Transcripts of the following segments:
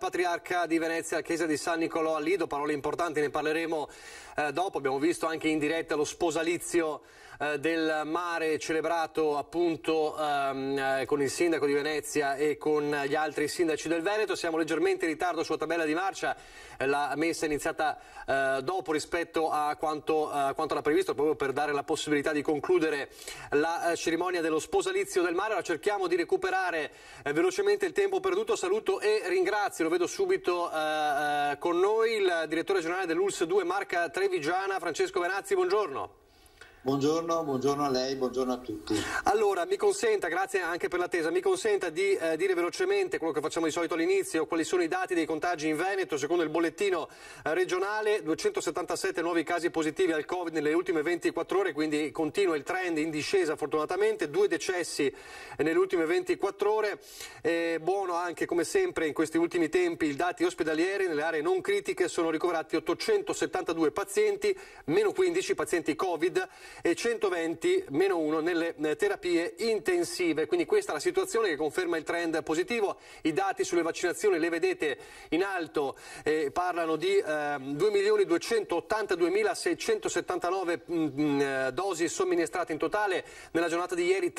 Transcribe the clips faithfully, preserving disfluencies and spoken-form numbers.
patriarca di Venezia, chiesa di San Nicolò a Lido. Parole importanti, ne parleremo eh, dopo. Abbiamo visto anche in diretta lo sposalizio eh, del mare celebrato appunto ehm, eh, con il sindaco di Venezia e con gli altri sindaci del Veneto. Siamo leggermente in ritardo sulla tabella di marcia, eh, la messa è iniziata eh, dopo rispetto a quanto, eh, quanto era previsto, proprio per dare la possibilità di concludere la eh, cerimonia dello sposalizio del mare. Ora cerchiamo di recuperare eh, velocemente il tempo perduto. Saluto e ringrazio, lo vedo subito eh, eh, con noi, il direttore generale dell'U L S S due Marca Trevigiana, Francesco Benazzi. Buongiorno. Buongiorno, buongiorno a lei, buongiorno a tutti. Allora, mi consenta, grazie anche per l'attesa, mi consenta di eh, dire velocemente quello che facciamo di solito all'inizio, quali sono i dati dei contagi in Veneto. Secondo il bollettino eh, regionale, duecentosettantasette nuovi casi positivi al Covid nelle ultime ventiquattro ore, quindi continua il trend in discesa fortunatamente, due decessi nelle ultime ventiquattro ore. Eh, buono anche, come sempre in questi ultimi tempi, i dati ospedalieri. Nelle aree non critiche sono ricoverati ottocentosettantadue pazienti, meno quindici pazienti Covid, e centoventi, meno uno, nelle terapie intensive. Quindi questa è la situazione che conferma il trend positivo. I dati sulle vaccinazioni le vedete in alto, eh, parlano di eh, due milioni duecentottantaduemilaseicentosettantanove mh, dosi somministrate in totale, nella giornata di ieri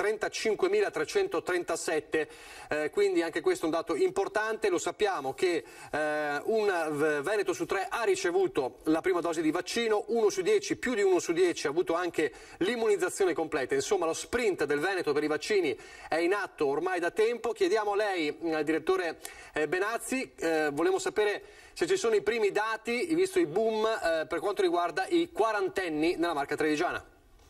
trentacinquemilatrecentotrentasette, eh, quindi anche questo è un dato importante. Lo sappiamo che eh, un Veneto su tre ha ricevuto la prima dose di vaccino, uno su dieci, più di uno su dieci ha avuto anche l'immunizzazione completa. Insomma, lo sprint del Veneto per i vaccini è in atto ormai da tempo. Chiediamo a lei, eh, direttore eh, Benazzi, eh, volevo sapere se ci sono i primi dati, visto il boom, eh, per quanto riguarda i quarantenni nella Marca Trevigiana.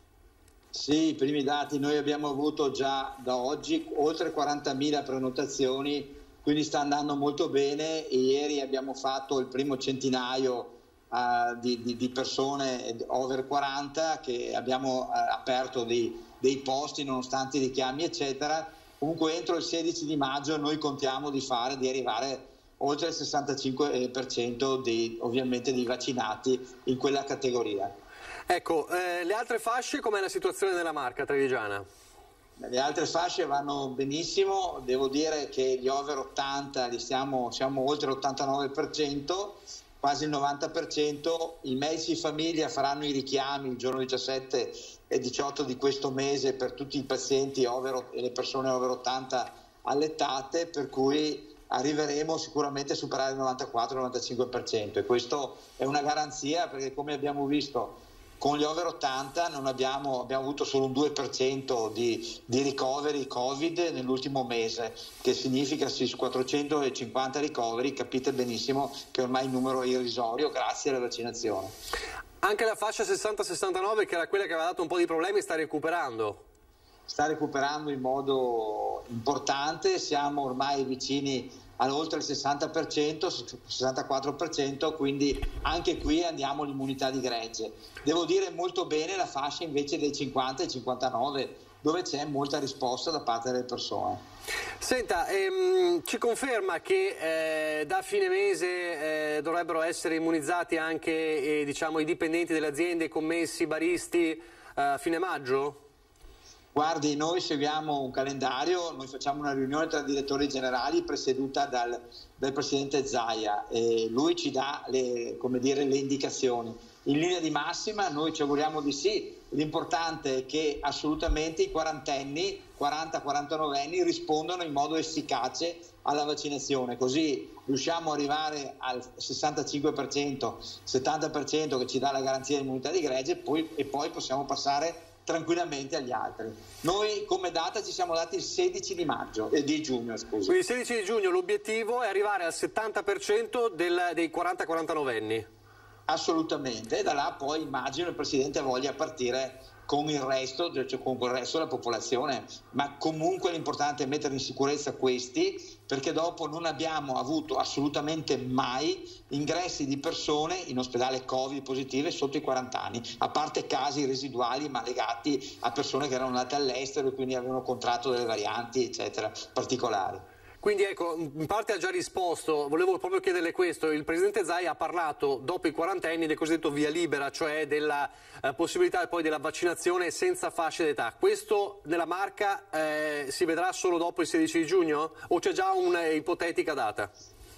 Sì, i primi dati. Noi abbiamo avuto già da oggi oltre quarantamila prenotazioni, quindi sta andando molto bene. E ieri abbiamo fatto il primo centinaio Uh, di, di, di persone over quaranta, che abbiamo uh, aperto dei, dei posti nonostante i richiami eccetera. Comunque entro il sedici di maggio noi contiamo di fare di arrivare oltre il sessantacinque per cento di, ovviamente, di vaccinati in quella categoria. Ecco, eh, le altre fasce, com'è la situazione nella Marca Trevigiana? Le altre fasce vanno benissimo, devo dire che gli over ottanta li stiamo, siamo oltre l'ottantanove per cento, quasi il novanta per cento. I medici di famiglia faranno i richiami il giorno diciassette e diciotto di questo mese per tutti i pazienti over, e le persone over ottanta allettate, per cui arriveremo sicuramente a superare il novantaquattro novantacinque per cento, e questo è una garanzia, perché come abbiamo visto con gli over ottanta non abbiamo, abbiamo avuto solo un due per cento di, di ricoveri Covid nell'ultimo mese, che significa su quattrocentocinquanta ricoveri capite benissimo che ormai il numero è irrisorio grazie alla vaccinazione. Anche la fascia sessanta sessantanove, che era quella che aveva dato un po' di problemi, sta recuperando? Sta recuperando in modo importante, siamo ormai vicini all'oltre il sessanta per cento, sessantaquattro per cento, quindi anche qui andiamo all'immunità di gregge. Devo dire molto bene la fascia invece dei cinquanta e cinquantanove, dove c'è molta risposta da parte delle persone. Senta, ehm, ci conferma che eh, da fine mese eh, dovrebbero essere immunizzati anche eh, diciamo, i dipendenti delle aziende, i commessi, i baristi, eh, a fine maggio? Guardi, noi seguiamo un calendario, noi facciamo una riunione tra direttori generali presieduta dal, dal presidente Zaia, e lui ci dà le, come dire, le indicazioni. In linea di massima noi ci auguriamo di sì, l'importante è che assolutamente i quarantenni, quaranta quarantanove anni rispondano in modo efficace alla vaccinazione, così riusciamo ad arrivare al sessantacinque per cento, settanta per cento che ci dà la garanzia di immunità di gregge, poi, e poi possiamo passare tranquillamente agli altri. Noi come data ci siamo dati il sedici di maggio e eh, di giugno, scusi. Quindi il sedici di giugno l'obiettivo è arrivare al settanta per cento del, dei quaranta quarantanove anni. Assolutamente, e da là poi immagino il Presidente voglia partire con il resto, cioè con il resto della popolazione, ma comunque l'importante è mettere in sicurezza questi, perché dopo non abbiamo avuto assolutamente mai ingressi di persone in ospedale Covid positive sotto i quaranta anni, a parte casi residuali ma legati a persone che erano andate all'estero e quindi avevano contratto delle varianti eccetera particolari. Quindi ecco, in parte ha già risposto, volevo proprio chiederle questo. Il Presidente Zaia ha parlato dopo i quarantenni del cosiddetto via libera, cioè della eh, possibilità poi della vaccinazione senza fasce d'età. Questo nella Marca eh, si vedrà solo dopo il sedici di giugno o c'è già un'ipotetica data?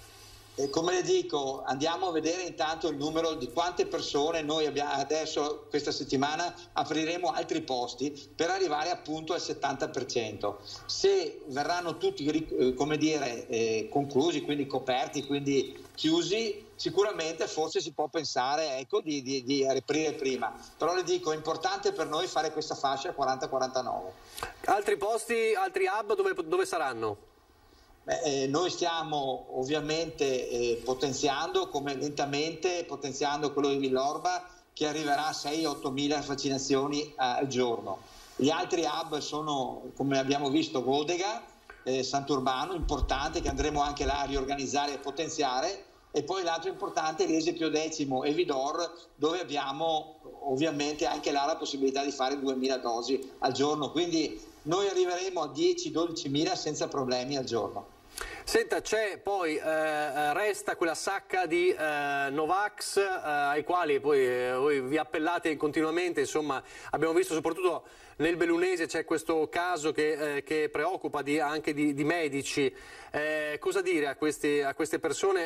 E come le dico, andiamo a vedere intanto il numero di quante persone noi abbiamo adesso, questa settimana apriremo altri posti per arrivare appunto al settanta per cento. Se verranno tutti, come dire, eh, conclusi, quindi coperti, quindi chiusi, sicuramente forse si può pensare, ecco, di, di, di riaprire prima. Però le dico, è importante per noi fare questa fascia quaranta quarantanove. Altri posti, altri hub dove, dove saranno? Beh, eh, noi stiamo ovviamente eh, potenziando, come lentamente potenziando quello di Villorba, che arriverà a sei otto mila vaccinazioni eh, al giorno. Gli altri hub sono, come abbiamo visto, Godega, eh, Sant'Urbano, importante, che andremo anche là a riorganizzare e potenziare, e poi l'altro importante è l'Esempio Decimo e Vidor, dove abbiamo ovviamente anche là la possibilità di fare duemila dosi al giorno, quindi noi arriveremo a dieci dodici mila senza problemi al giorno. Senta, c'è poi, eh, resta quella sacca di eh, Novax eh, ai quali poi eh, voi vi appellate continuamente, insomma abbiamo visto soprattutto nel Bellunese c'è questo caso che, eh, che preoccupa di, anche di, di medici. Eh, cosa dire a, questi, a queste persone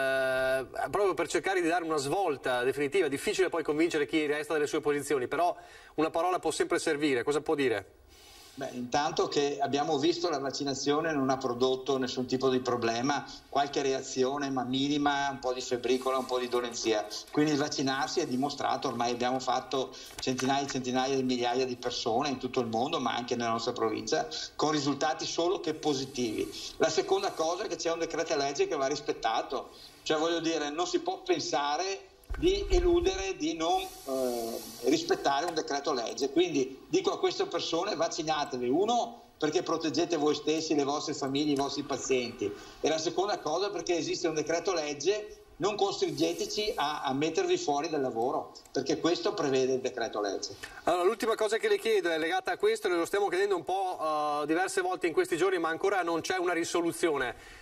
eh, proprio per cercare di dare una svolta definitiva? Difficile poi convincere chi resta delle sue posizioni, però una parola può sempre servire, cosa può dire? Beh, intanto che abbiamo visto la vaccinazione non ha prodotto nessun tipo di problema, qualche reazione ma minima, un po' di febbricola, un po' di dolenzia, quindi il vaccinarsi è dimostrato, ormai abbiamo fatto centinaia e centinaia di migliaia di persone in tutto il mondo ma anche nella nostra provincia con risultati solo che positivi. La seconda cosa è che c'è un decreto legge che va rispettato, cioè voglio dire non si può pensare di eludere, di non eh, rispettare un decreto legge, quindi dico a queste persone vaccinatevi, uno perché proteggete voi stessi, le vostre famiglie, i vostri pazienti, e la seconda cosa perché esiste un decreto legge, non costringeteci a, a mettervi fuori dal lavoro, perché questo prevede il decreto legge. Allora, l'ultima cosa che le chiedo è legata a questo, e lo stiamo chiedendo un po' uh, diverse volte in questi giorni, ma ancora non c'è una risoluzione.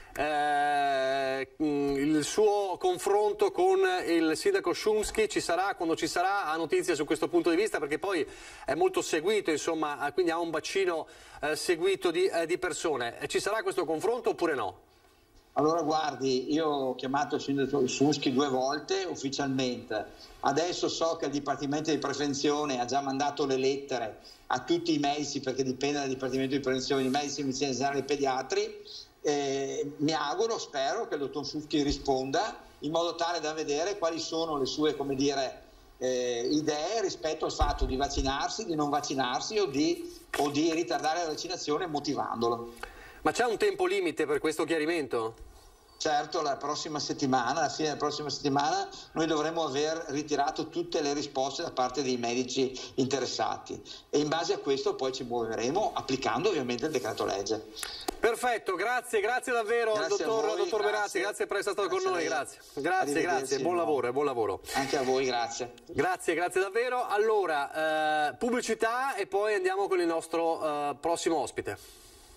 Eh, il suo confronto con il sindaco Szumski ci sarà, quando ci sarà, ha notizie su questo punto di vista, perché poi è molto seguito, insomma, quindi ha un bacino eh, seguito di, eh, di persone. Ci sarà questo confronto oppure no? Allora guardi, io ho chiamato il sindaco Szumski due volte ufficialmente, adesso so che il Dipartimento di Prevenzione ha già mandato le lettere a tutti i medici, perché dipende dal Dipartimento di Prevenzione, i medici, medicina generale e pediatri. Eh, mi auguro, spero che il dottor Szumski risponda in modo tale da vedere quali sono le sue, come dire, eh, idee rispetto al fatto di vaccinarsi, di non vaccinarsi o di, o di ritardare la vaccinazione motivandolo. Ma c'è un tempo limite per questo chiarimento? Certo, la prossima settimana, alla fine della prossima settimana, noi dovremo aver ritirato tutte le risposte da parte dei medici interessati e in base a questo poi ci muoveremo applicando ovviamente il decreto legge. Perfetto, grazie, grazie davvero grazie al dottor, voi, dottor grazie. Berazzi, grazie per essere stato grazie con noi, grazie. Grazie, grazie, buon lavoro, buon lavoro. Anche a voi, grazie. Grazie, grazie davvero. Allora, eh, pubblicità e poi andiamo con il nostro eh, prossimo ospite.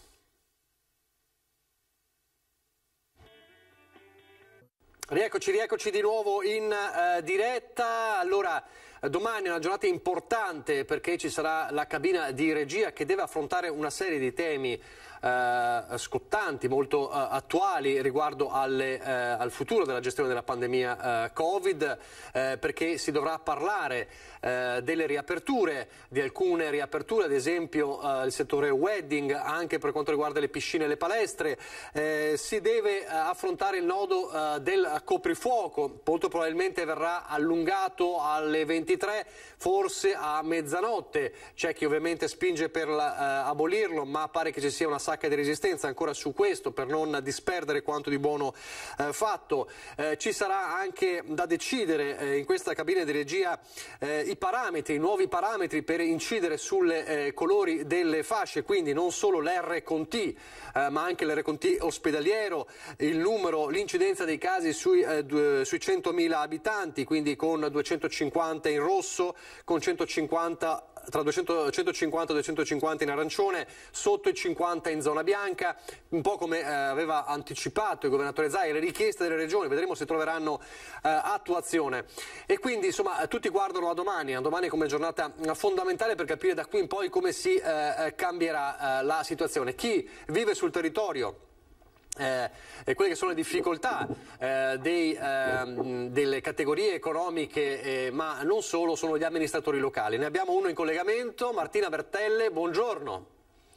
Rieccoci, rieccoci di nuovo in uh, diretta. Allora, domani è una giornata importante perché ci sarà la cabina di regia che deve affrontare una serie di temi uh, scottanti, molto uh, attuali riguardo alle, uh, al futuro della gestione della pandemia uh, Covid, uh, perché si dovrà parlare uh, delle riaperture, di alcune riaperture, ad esempio uh, il settore wedding, anche per quanto riguarda le piscine e le palestre. Uh, si deve uh, affrontare il nodo uh, del coprifuoco, molto probabilmente verrà allungato alle ventitré, forse a mezzanotte. C'è chi ovviamente spinge per la, uh, abolirlo, ma pare che ci sia una sacca di resistenza ancora su questo per non disperdere quanto di buono uh, fatto. Uh, ci sarà anche da decidere uh, in questa cabina di regia uh, i parametri, i nuovi parametri per incidere sulle uh, colori delle fasce, quindi non solo l'R con T, uh, ma anche l'R con T ospedaliero, il numero, l'incidenza dei casi sui Eh, sui centomila abitanti, quindi con duecentocinquanta in rosso, con centocinquanta tra duecento, centocinquanta e duecentocinquanta in arancione, sotto i cinquanta in zona bianca, un po' come eh, aveva anticipato il governatore Zaia, le richieste delle regioni, vedremo se troveranno eh, attuazione. E quindi insomma tutti guardano a domani, a domani come giornata fondamentale per capire da qui in poi come si eh, cambierà eh, la situazione. Chi vive sul territorio Eh, e quelle che sono le difficoltà eh, dei, eh, delle categorie economiche, eh, ma non solo, sono gli amministratori locali. Ne abbiamo uno in collegamento, Martina Bertelle, buongiorno.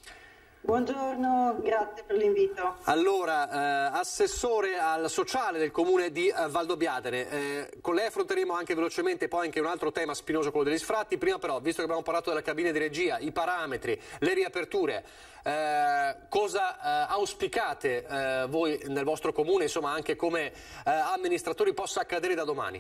Buongiorno, grazie per l'invito. Allora, eh, assessore al sociale del comune di eh, Valdobbiadene, eh, con lei affronteremo anche velocemente poi anche un altro tema spinoso, quello degli sfratti. Prima però, visto che abbiamo parlato della cabina di regia, i parametri, le riaperture, eh, cosa eh, auspicate eh, voi nel vostro comune, insomma anche come eh, amministratori, possa accadere da domani?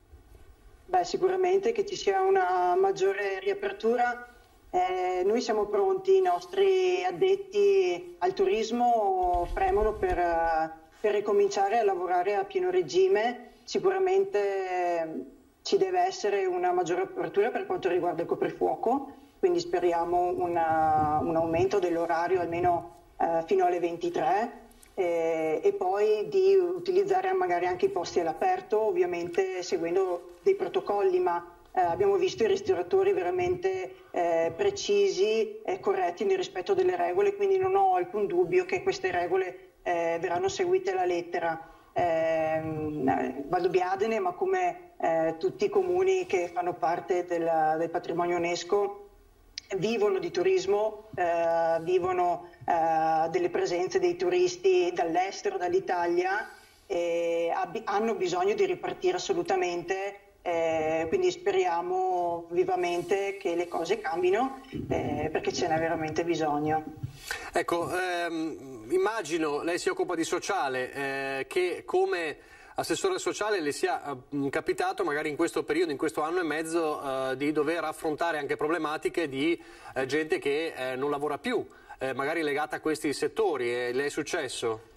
Beh, sicuramente che ci sia una maggiore riapertura. Eh, noi siamo pronti, i nostri addetti al turismo premono per, per ricominciare a lavorare a pieno regime. Sicuramente eh, ci deve essere una maggiore apertura per quanto riguarda il coprifuoco, quindi speriamo una, un aumento dell'orario almeno eh, fino alle ventitré eh, e poi di utilizzare magari anche i posti all'aperto, ovviamente seguendo dei protocolli, ma Eh, abbiamo visto i ristoratori veramente eh, precisi e corretti nel rispetto delle regole, quindi non ho alcun dubbio che queste regole eh, verranno seguite alla lettera. Eh, Valdobbiadene, ma come eh, tutti i comuni che fanno parte del, del patrimonio UNESCO, vivono di turismo, eh, vivono eh, delle presenze dei turisti dall'estero, dall'Italia, e hanno bisogno di ripartire assolutamente. Eh, quindi speriamo vivamente che le cose cambino eh, perché ce n'è veramente bisogno. Ecco, ehm, immagino, lei si occupa di sociale, eh, che come assessore sociale le sia eh, capitato magari in questo periodo, in questo anno e mezzo, eh, di dover affrontare anche problematiche di eh, gente che eh, non lavora più, eh, magari legata a questi settori. Eh, le è successo?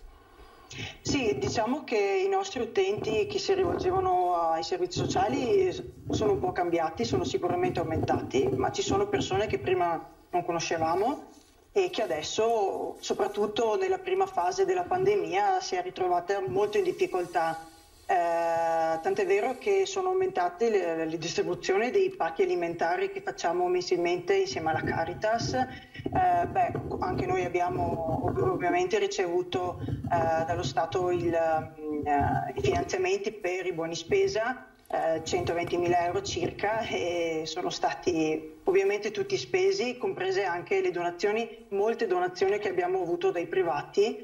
Sì, diciamo che i nostri utenti che si rivolgevano ai servizi sociali sono un po' cambiati, sono sicuramente aumentati, ma ci sono persone che prima non conoscevamo e che adesso, soprattutto nella prima fase della pandemia, si è ritrovata molto in difficoltà. Eh, tant'è vero che sono aumentate le, le distribuzioni dei pacchi alimentari che facciamo mensilmente insieme alla Caritas. Eh, beh, anche noi abbiamo ov- ovviamente ricevuto eh, dallo Stato il, eh, i finanziamenti per i buoni spesa, eh, centoventimila euro circa, e sono stati ovviamente tutti spesi, comprese anche le donazioni, molte donazioni che abbiamo avuto dai privati.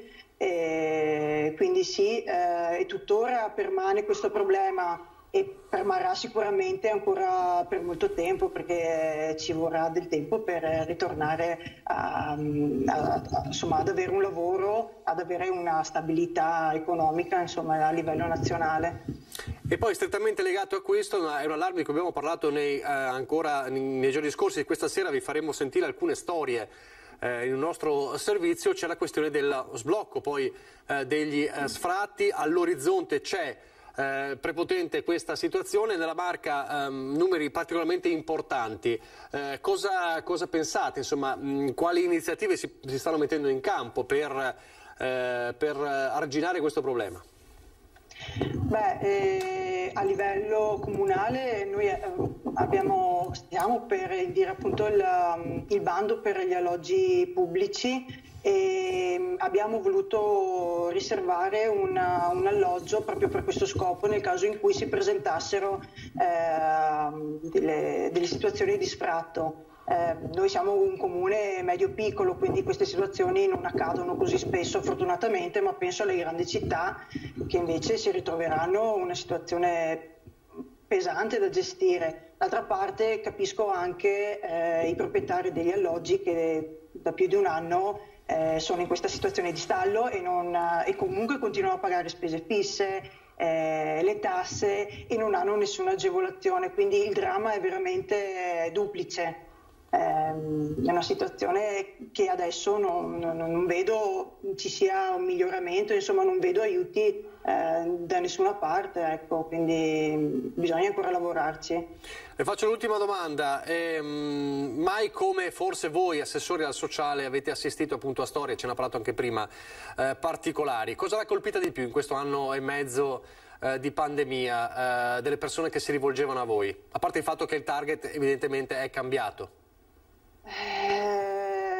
E quindi sì, eh, e tuttora permane questo problema e permarrà sicuramente ancora per molto tempo, perché ci vorrà del tempo per ritornare a, a, a, insomma, ad avere un lavoro, ad avere una stabilità economica, insomma, a livello nazionale. E poi strettamente legato a questo è un allarme di cui abbiamo parlato nei, eh, ancora nei giorni scorsi. Questa sera vi faremo sentire alcune storie Eh, in un nostro servizio. C'è la questione dello sblocco poi eh, degli eh, sfratti. All'orizzonte c'è eh, prepotente questa situazione, nella Marca ehm, numeri particolarmente importanti. Eh, cosa, cosa pensate? Insomma, mh, quali iniziative si, si stanno mettendo in campo per, eh, per arginare questo problema? Beh, eh, a livello comunale noi eh, abbiamo, stiamo per indire appunto il, il bando per gli alloggi pubblici e abbiamo voluto riservare una, un alloggio proprio per questo scopo nel caso in cui si presentassero eh, delle, delle situazioni di sfratto. Eh, noi siamo un comune medio-piccolo, quindi queste situazioni non accadono così spesso fortunatamente, ma penso alle grandi città che invece si ritroveranno una situazione pesante da gestire. D'altra parte capisco anche eh, i proprietari degli alloggi che da più di un anno eh, sono in questa situazione di stallo e, non, e comunque continuano a pagare spese fisse, eh, le tasse, e non hanno nessuna agevolazione, quindi il dramma è veramente duplice. È una situazione che adesso non, non, non vedo ci sia un miglioramento, insomma non vedo aiuti eh, da nessuna parte, ecco, quindi bisogna ancora lavorarci. Le faccio l'ultima domanda. Eh, mai come forse voi assessori al sociale avete assistito appunto a storie, ce ne ha parlato anche prima, eh, particolari? Cosa l'ha colpita di più in questo anno e mezzo eh, di pandemia, eh, delle persone che si rivolgevano a voi? A parte il fatto che il target evidentemente è cambiato. Eh,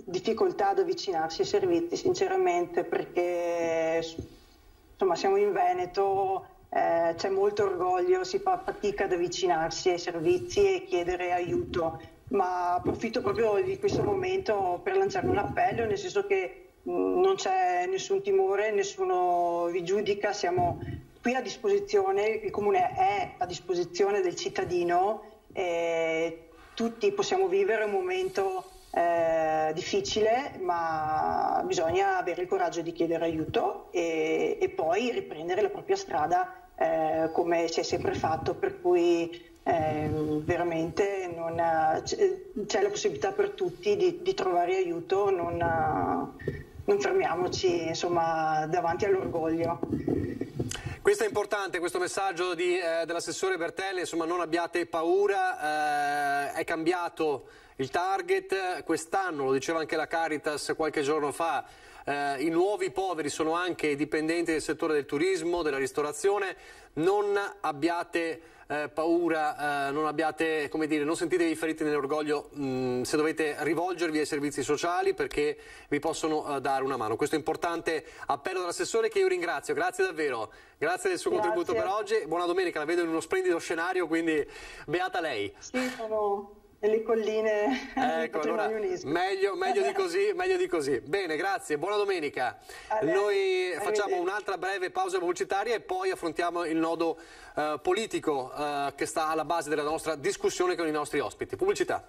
difficoltà ad avvicinarsi ai servizi, sinceramente, perché insomma siamo in Veneto, eh, c'è molto orgoglio, si fa fatica ad avvicinarsi ai servizi e chiedere aiuto, ma approfitto proprio di questo momento per lanciare un appello, nel senso che mh, non c'è nessun timore, nessuno vi giudica, siamo qui a disposizione, il Comune è a disposizione del cittadino, e tutti possiamo vivere un momento eh, difficile, ma bisogna avere il coraggio di chiedere aiuto e, e poi riprendere la propria strada eh, come si è sempre fatto, per cui eh, veramente non, c'è la possibilità per tutti di, di trovare aiuto, non, non fermiamoci insomma davanti all'orgoglio. Questo è importante, questo messaggio di, eh, dell'assessore Bertelli, insomma non abbiate paura, eh, è cambiato il target, quest'anno, lo diceva anche la Caritas qualche giorno fa, eh, i nuovi poveri sono anche i dipendenti del settore del turismo, della ristorazione, non abbiate eh, paura, eh, non abbiate, come dire, non sentitevi feriti nell'orgoglio mh, se dovete rivolgervi ai servizi sociali, perché vi possono eh, dare una mano. Questo è importante appello dell'assessore, che io ringrazio, grazie davvero, grazie del suo Grazie. contributo per oggi, buona domenica, la vedo in uno splendido scenario, quindi beata lei. Sì, sono nelle colline del Ecco, allora, patrimonio UNESCO. meglio, meglio di così, meglio di così. Bene, grazie, buona domenica. Noi facciamo un'altra breve pausa pubblicitaria e poi affrontiamo il nodo eh, politico eh, che sta alla base della nostra discussione con i nostri ospiti. Pubblicità.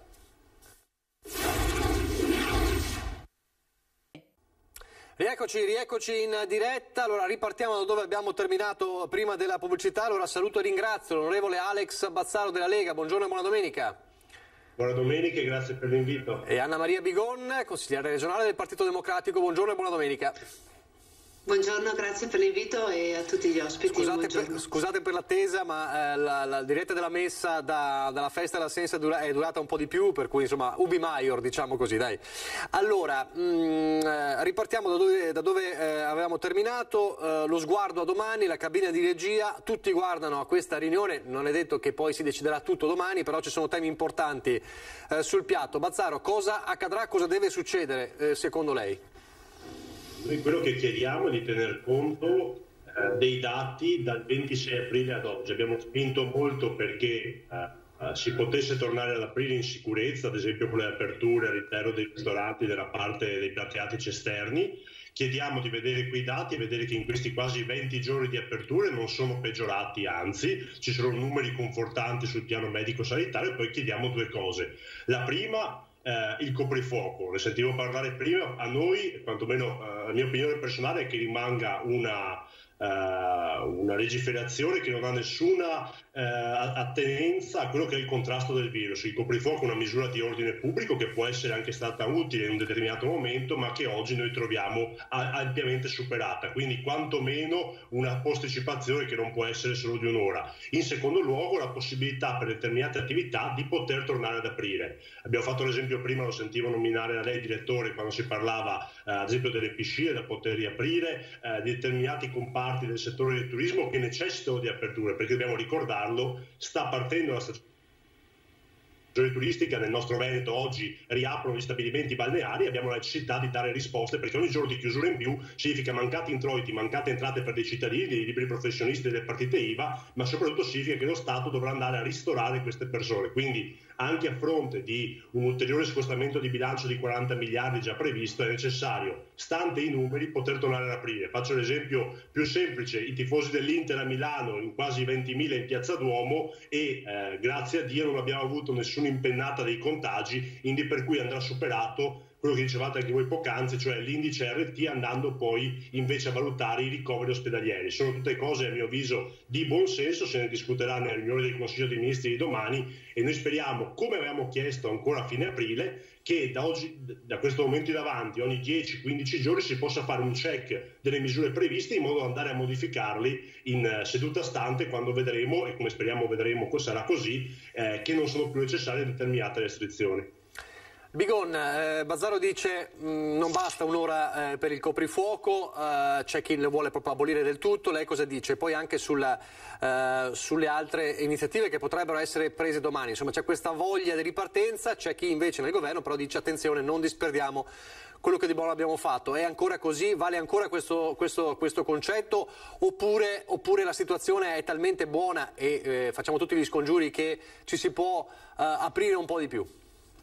Rieccoci, rieccoci in diretta. Allora ripartiamo da dove abbiamo terminato prima della pubblicità. Allora saluto e ringrazio l'onorevole Alex Bazzaro della Lega. Buongiorno e buona domenica. Buona domenica e grazie per l'invito. E Anna Maria Bigon, consigliere regionale del Partito Democratico. Buongiorno e buona domenica. Buongiorno, grazie per l'invito e a tutti gli ospiti. Scusate, per, scusate per l'attesa, ma eh, la, la diretta della messa da, dalla festa della Sensa è, dura, è durata un po' di più, per cui insomma ubi maior, diciamo così, dai. Allora, mh, ripartiamo da dove, da dove eh, avevamo terminato, eh, lo sguardo a domani, la cabina di regia, tutti guardano a questa riunione, non è detto che poi si deciderà tutto domani, però ci sono temi importanti eh, sul piatto. Bazzaro, cosa accadrà, cosa deve succedere eh, secondo lei? Noi quello che chiediamo è di tener conto eh, dei dati dal ventisei aprile ad oggi. Abbiamo spinto molto perché eh, eh, si potesse tornare ad aprire in sicurezza, ad esempio con le aperture all'interno dei ristoranti della parte dei piatti attici esterni. Chiediamo di vedere quei dati e vedere che in questi quasi venti giorni di aperture non sono peggiorati, anzi ci sono numeri confortanti sul piano medico-sanitario. E poi chiediamo due cose. La prima, Eh, il coprifuoco, ne sentivo parlare prima, a noi, quantomeno eh, la mia opinione personale è che rimanga una, eh, una legiferazione che non ha nessuna eh, attenenza a quello che è il contrasto del virus. Il coprifuoco è una misura di ordine pubblico che può essere anche stata utile in un determinato momento, ma che oggi noi troviamo ampiamente superata, quindi quantomeno una posticipazione che non può essere solo di un'ora. In secondo luogo, la possibilità per determinate attività di poter tornare ad aprire. Abbiamo fatto l'esempio prima, lo sentivo nominare da lei direttore, quando si parlava eh, ad esempio delle piscine da poter riaprire, eh, di determinati comparti del settore del turismo che necessitano di aperture, perché dobbiamo ricordarlo, sta partendo la stagione turistica. Nel nostro Veneto oggi riaprono gli stabilimenti balneari, abbiamo la necessità di dare risposte, perché ogni giorno di chiusura in più significa mancati introiti, mancate entrate per dei cittadini, dei liberi professionisti, delle partite I V A, ma soprattutto significa che lo Stato dovrà andare a ristorare queste persone. Quindi anche a fronte di un ulteriore scostamento di bilancio di quaranta miliardi già previsto, è necessario, stante i numeri, poter tornare ad aprire. Faccio l'esempio più semplice: i tifosi dell'Inter a Milano in quasi ventimila in Piazza Duomo e eh, grazie a Dio non abbiamo avuto nessuna impennata dei contagi, indi per cui andrà superato quello che dicevate anche voi poc'anzi, cioè l'indice R T, andando poi invece a valutare i ricoveri ospedalieri. Sono tutte cose a mio avviso di buon senso, se ne discuterà nella riunione del Consiglio dei Ministri di domani, e noi speriamo, come avevamo chiesto ancora a fine aprile, che da, oggi, da questo momento in avanti ogni dieci quindici giorni si possa fare un check delle misure previste in modo da andare a modificarli in seduta stante, quando vedremo, e come speriamo vedremo sarà così, eh, che non sono più necessarie determinate restrizioni. Bigon, eh, Bazzaro dice mh, non basta un'ora eh, per il coprifuoco, eh, c'è chi lo vuole proprio abolire del tutto, lei cosa dice? Poi anche sulla, eh, sulle altre iniziative che potrebbero essere prese domani, insomma c'è questa voglia di ripartenza, c'è chi invece nel governo però dice attenzione, non disperdiamo quello che di buono abbiamo fatto. È ancora così? Vale ancora questo, questo, questo concetto? Oppure, oppure la situazione è talmente buona e eh, facciamo tutti gli scongiuri che ci si può eh, aprire un po' di più?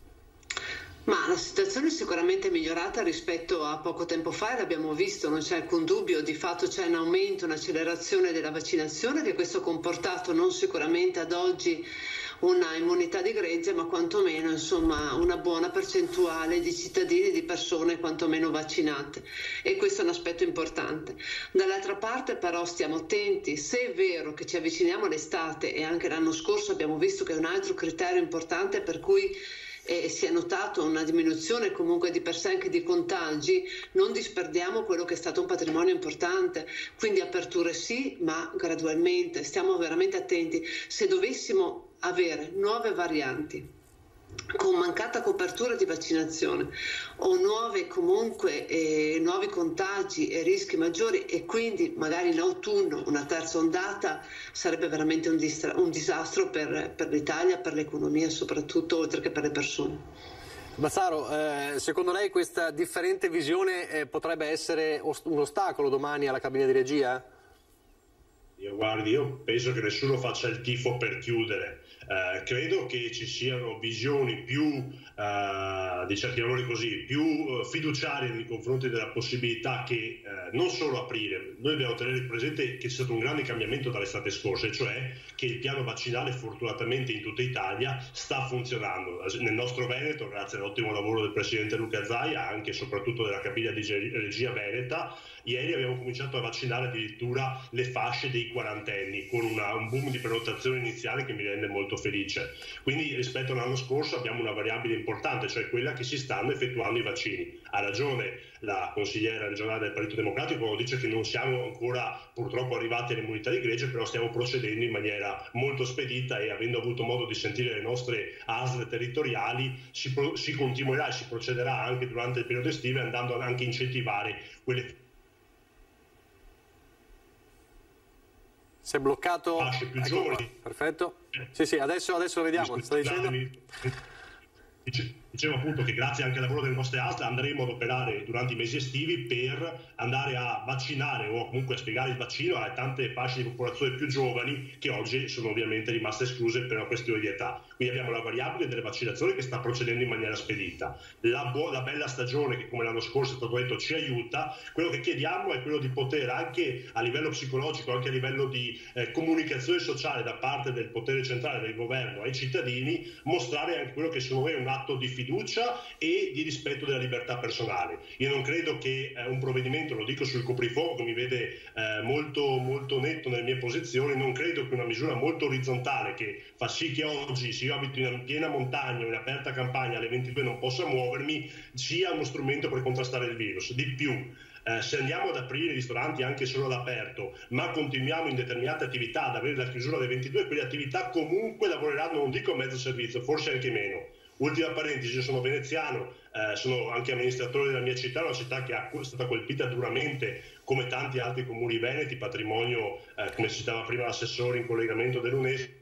Ma la situazione è sicuramente migliorata rispetto a poco tempo fa, e l'abbiamo visto, non c'è alcun dubbio, di fatto c'è un aumento, un'accelerazione della vaccinazione, che questo ha comportato non sicuramente ad oggi una immunità di gregge, ma quantomeno insomma una buona percentuale di cittadini, di persone quantomeno vaccinate, e questo è un aspetto importante. Dall'altra parte però stiamo attenti, se è vero che ci avviciniamo all'estate, e anche l'anno scorso abbiamo visto che è un altro criterio importante per cui e si è notato una diminuzione comunque di per sé anche di contagi, non disperdiamo quello che è stato un patrimonio importante, quindi aperture sì, ma gradualmente, stiamo veramente attenti. Se dovessimo avere nuove varianti con mancata copertura di vaccinazione o nuove comunque eh, nuovi contagi e rischi maggiori, e quindi magari in autunno una terza ondata, sarebbe veramente un, distra- un disastro per, per l'Italia, per l'economia soprattutto, oltre che per le persone. Bazzaro, eh, secondo lei questa differente visione eh, potrebbe essere ost- un ostacolo domani alla cabina di regia? Io, guardi, io penso che nessuno faccia il tifo per chiudere. Eh, credo che ci siano visioni più, eh, diciamo così, più eh, fiduciarie nei confronti della possibilità che eh, non solo aprire, noi dobbiamo tenere presente che c'è stato un grande cambiamento dall'estate scorsa, e cioè che il piano vaccinale fortunatamente in tutta Italia sta funzionando. Nel nostro Veneto, grazie all'ottimo lavoro del Presidente Luca Zaia, anche e soprattutto della cabina di regia veneta, ieri abbiamo cominciato a vaccinare addirittura le fasce dei quarantenni, con una, un boom di prenotazione iniziale che mi rende molto felice. Quindi rispetto all'anno scorso abbiamo una variabile importante, cioè quella che si stanno effettuando i vaccini. Ha ragione la consigliera regionale del Partito Democratico quando dice che non siamo ancora purtroppo arrivati all'immunità di gregge, però stiamo procedendo in maniera molto spedita, e avendo avuto modo di sentire le nostre A S L si, si, pro, si continuerà e si procederà anche durante il periodo estivo, andando anche a incentivare quelle Si è bloccato. fasce più ecco giovani. Qua. Perfetto. Sì, sì, adesso, adesso lo vediamo. Sta dicendo? Dicevo appunto che grazie anche al lavoro delle nostre A S L andremo ad operare durante i mesi estivi per andare a vaccinare o comunque a spiegare il vaccino a tante fasce di popolazione più giovani che oggi sono ovviamente rimaste escluse per una questione di età. Quindi abbiamo la variabile delle vaccinazioni che sta procedendo in maniera spedita. La, bu- la bella stagione che come l'anno scorso è stato detto ci aiuta. Quello che chiediamo è quello di poter anche a livello psicologico, anche a livello di eh, comunicazione sociale da parte del potere centrale, del governo ai cittadini, mostrare anche quello che secondo me è un atto di fiducia e di rispetto della libertà personale. Io non credo che eh, un provvedimento, lo dico sul coprifuoco che mi vede eh, molto, molto netto nelle mie posizioni, non credo che una misura molto orizzontale che fa sì che oggi se io abito in piena montagna o in aperta campagna alle ventidue non possa muovermi sia uno strumento per contrastare il virus. Di più, Eh, se andiamo ad aprire i ristoranti anche solo all'aperto, ma continuiamo in determinate attività ad avere la chiusura alle ventidue, quelle attività comunque lavoreranno, non dico a mezzo servizio, forse anche meno. Ultima parentesi, io sono veneziano, eh, sono anche amministratore della mia città, una città che è stata colpita duramente, come tanti altri comuni veneti, patrimonio, eh, come citava prima l'assessore in collegamento dell'UNESCO,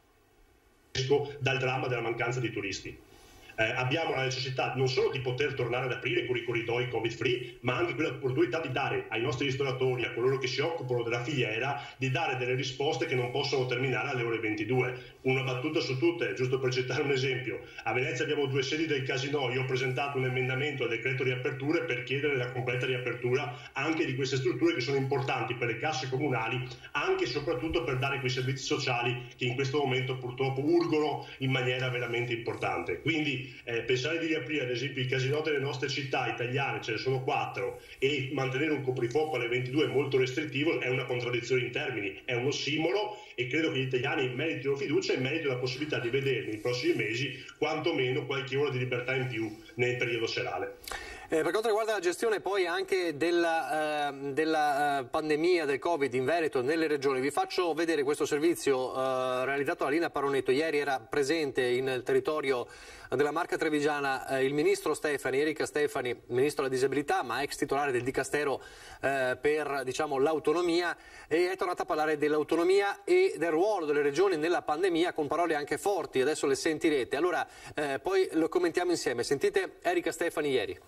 dal dramma della mancanza di turisti. Eh, abbiamo la necessità non solo di poter tornare ad aprire con i corridoi covid free, ma anche quell'opportunità di dare ai nostri ristoratori, a coloro che si occupano della filiera, di dare delle risposte che non possono terminare alle ore ventidue. Una battuta su tutte, giusto per citare un esempio: a Venezia abbiamo due sedi del Casinò, io ho presentato un emendamento al decreto riaperture per chiedere la completa riapertura anche di queste strutture che sono importanti per le casse comunali, anche e soprattutto per dare quei servizi sociali che in questo momento purtroppo urgono in maniera veramente importante. Quindi Eh, pensare di riaprire ad esempio i casinò delle nostre città italiane, ce ne sono quattro, e mantenere un coprifuoco alle ventidue molto restrittivo è una contraddizione in termini, è un ossimoro, e credo che gli italiani meritino fiducia e meritino la possibilità di vedere nei prossimi mesi quantomeno qualche ora di libertà in più nel periodo serale. Eh, per quanto riguarda la gestione poi anche della, eh, della eh, pandemia del Covid in Veneto, nelle regioni, vi faccio vedere questo servizio eh, realizzato da Lina Paronetto. Ieri era presente in territorio della Marca Trevigiana eh, il ministro Stefani, Erika Stefani, ministro della disabilità, ma ex titolare del Dicastero eh, per diciamo, l'autonomia, e è tornata a parlare dell'autonomia e del ruolo delle regioni nella pandemia con parole anche forti. Adesso le sentirete. Allora eh, poi lo commentiamo insieme. Sentite Erika Stefani ieri.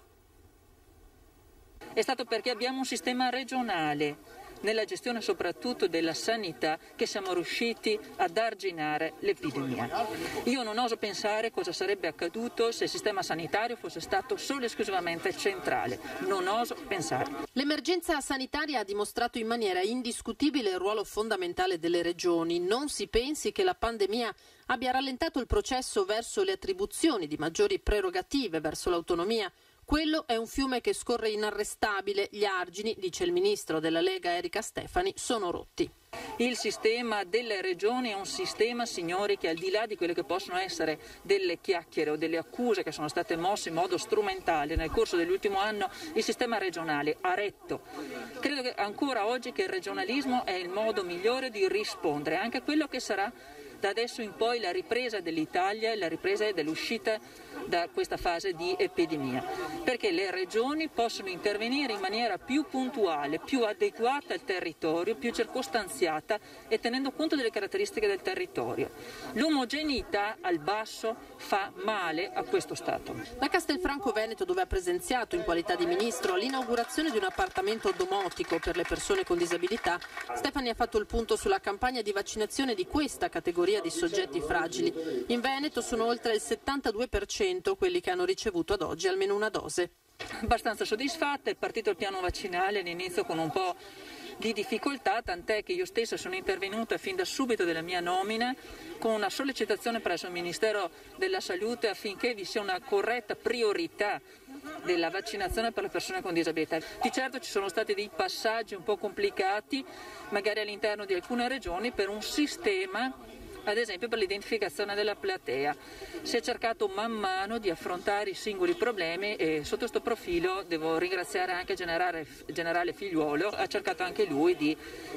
È stato perché abbiamo un sistema regionale nella gestione soprattutto della sanità che siamo riusciti ad arginare l'epidemia. Io non oso pensare cosa sarebbe accaduto se il sistema sanitario fosse stato solo e esclusivamente centrale. Non oso pensare. L'emergenza sanitaria ha dimostrato in maniera indiscutibile il ruolo fondamentale delle regioni. Non si pensi che la pandemia abbia rallentato il processo verso le attribuzioni di maggiori prerogative verso l'autonomia. Quello è un fiume che scorre inarrestabile. Gli argini, dice il ministro della Lega Erika Stefani, sono rotti. Il sistema delle regioni è un sistema, signori, che al di là di quelle che possono essere delle chiacchiere o delle accuse che sono state mosse in modo strumentale nel corso dell'ultimo anno, il sistema regionale ha retto. Credo che ancora oggi che il regionalismo è il modo migliore di rispondere anche a quello che sarà da adesso in poi la ripresa dell'Italia e la ripresa dell'uscita da questa fase di epidemia, perché le regioni possono intervenire in maniera più puntuale, più adeguata al territorio, più circostanziata e tenendo conto delle caratteristiche del territorio. L'omogeneità al basso fa male a questo Stato. Da Castelfranco Veneto, dove ha presenziato in qualità di ministro l'inaugurazione di un appartamento domotico per le persone con disabilità, Stefani ha fatto il punto sulla campagna di vaccinazione di questa categoria di soggetti fragili. In Veneto sono oltre il settantadue per cento quelli che hanno ricevuto ad oggi almeno una dose. Abbastanza soddisfatta, è partito il piano vaccinale all'inizio con un po' di difficoltà, tant'è che io stessa sono intervenuta fin da subito della mia nomina con una sollecitazione presso il Ministero della Salute affinché vi sia una corretta priorità della vaccinazione per le persone con disabilità. Di certo ci sono stati dei passaggi un po' complicati, magari all'interno di alcune regioni, per un sistema ad esempio per l'identificazione della platea. Si è cercato man mano di affrontare i singoli problemi e sotto questo profilo devo ringraziare anche il generale, generale Figliuolo, ha cercato anche lui di,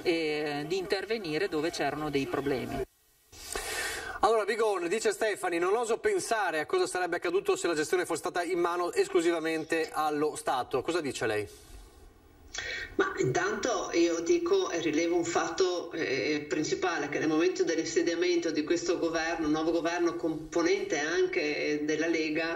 eh, di intervenire dove c'erano dei problemi. Allora Vigon, dice Stefani, non oso pensare a cosa sarebbe accaduto se la gestione fosse stata in mano esclusivamente allo Stato. Cosa dice lei? Ma intanto io dico e rilevo un fatto eh, principale, che nel momento dell'insediamento di questo governo, un nuovo governo componente anche della Lega,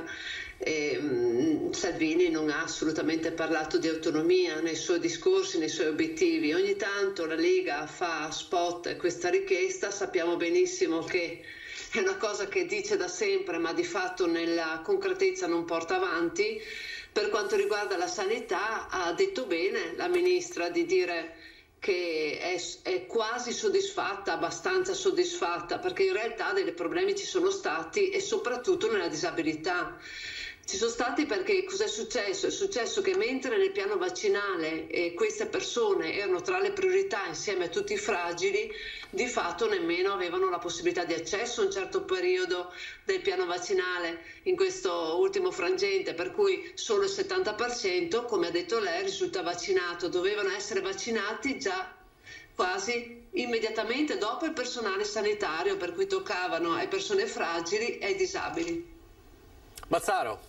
eh, Salvini non ha assolutamente parlato di autonomia nei suoi discorsi, nei suoi obiettivi. Ogni tanto la Lega fa spot questa richiesta, sappiamo benissimo che è una cosa che dice da sempre ma di fatto nella concretezza non porta avanti. Per quanto riguarda la sanità ha detto bene la ministra di dire che è, è quasi soddisfatta, abbastanza soddisfatta, perché in realtà dei problemi ci sono stati e soprattutto nella disabilità. Ci sono stati perché cos'è successo? È successo che mentre nel piano vaccinale eh, queste persone erano tra le priorità insieme a tutti i fragili, di fatto nemmeno avevano la possibilità di accesso a un certo periodo del piano vaccinale in questo ultimo frangente, per cui solo il settanta per cento, come ha detto lei, risulta vaccinato. Dovevano essere vaccinati già quasi immediatamente dopo il personale sanitario, per cui toccavano ai persone fragili e ai disabili. Mazzaro.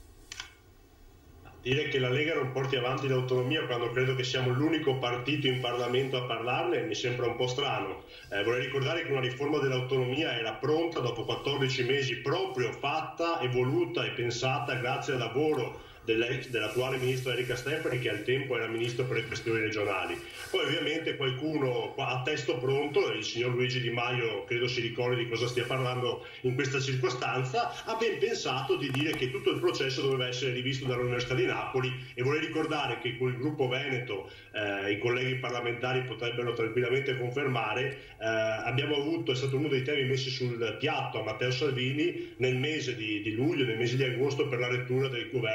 Dire che la Lega non porti avanti l'autonomia quando credo che siamo l'unico partito in Parlamento a parlarne mi sembra un po' strano. Eh, vorrei ricordare che una riforma dell'autonomia era pronta dopo quattordici mesi, proprio fatta e voluta e pensata grazie al lavoro dell'attuale ministro Erika Stefani, che al tempo era ministro per le questioni regionali. Poi ovviamente qualcuno a testo pronto, il signor Luigi Di Maio credo si ricordi di cosa stia parlando in questa circostanza, ha ben pensato di dire che tutto il processo doveva essere rivisto dall'Università di Napoli, e vorrei ricordare che con il gruppo Veneto, eh, i colleghi parlamentari potrebbero tranquillamente confermare, eh, abbiamo avuto, è stato uno dei temi messi sul piatto a Matteo Salvini nel mese di, di luglio, nel mese di agosto, per la lettura del governo Conte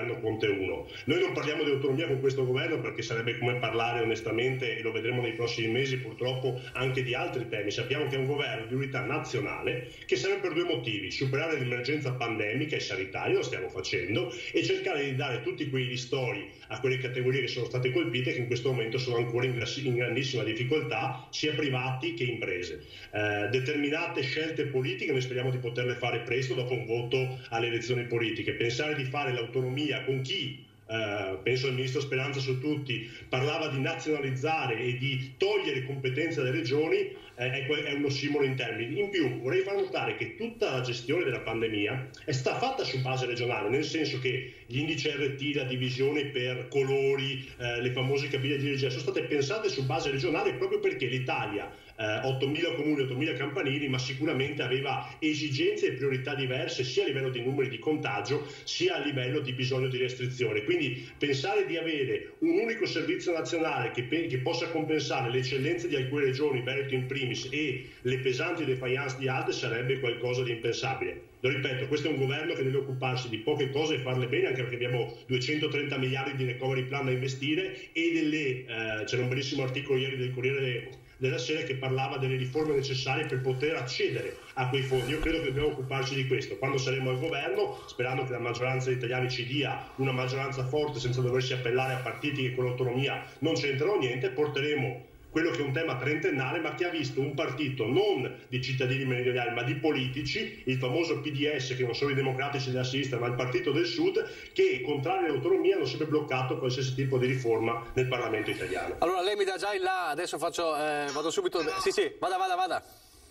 Conte uno. Noi non parliamo di autonomia con questo governo perché sarebbe come parlare onestamente, e lo vedremo nei prossimi mesi purtroppo, anche di altri temi. Sappiamo che è un governo di unità nazionale che serve per due motivi: superare l'emergenza pandemica e sanitaria, lo stiamo facendo, e cercare di dare tutti quei ristori a quelle categorie che sono state colpite, che in questo momento sono ancora in, in grandissima difficoltà, sia privati che imprese. Eh, determinate scelte politiche noi speriamo di poterle fare presto dopo un voto alle elezioni politiche. Pensare di fare l'autonomia con chi, Uh, penso al ministro Speranza su tutti, parlava di nazionalizzare e di togliere competenze alle regioni, eh, è, è un ossimoro in termini. In più vorrei far notare che tutta la gestione della pandemia è stata fatta su base regionale, nel senso che gli indici R T, la divisione per colori, eh, le famose cabine di regia sono state pensate su base regionale proprio perché l'Italia, eh, ottomila comuni, ottomila campanili, ma sicuramente aveva esigenze e priorità diverse sia a livello di numeri di contagio sia a livello di bisogno di restrizione. Quindi pensare di avere un unico servizio nazionale che, che possa compensare le eccellenze di alcune regioni, Veneto in primis, e le pesanti defiance di altre sarebbe qualcosa di impensabile. Lo ripeto, questo è un governo che deve occuparsi di poche cose e farle bene, anche perché abbiamo duecentotrenta miliardi di recovery plan da investire e delle, eh, c'era un bellissimo articolo ieri del Corriere della Sera che parlava delle riforme necessarie per poter accedere a quei fondi. Io credo che dobbiamo occuparci di questo. Quando saremo al governo, sperando che la maggioranza degli italiani ci dia una maggioranza forte senza doversi appellare a partiti che con l'autonomia non c'entrano niente, porteremo quello che è un tema trentennale, ma che ha visto un partito non di cittadini meridionali, ma di politici, il famoso P D S, che non sono i democratici della sinistra, ma il partito del sud, che, contrario all'autonomia, hanno sempre bloccato qualsiasi tipo di riforma nel Parlamento italiano. Allora lei mi dà già il là, adesso faccio, eh, vado subito... Sì, sì, vada, vada, vada.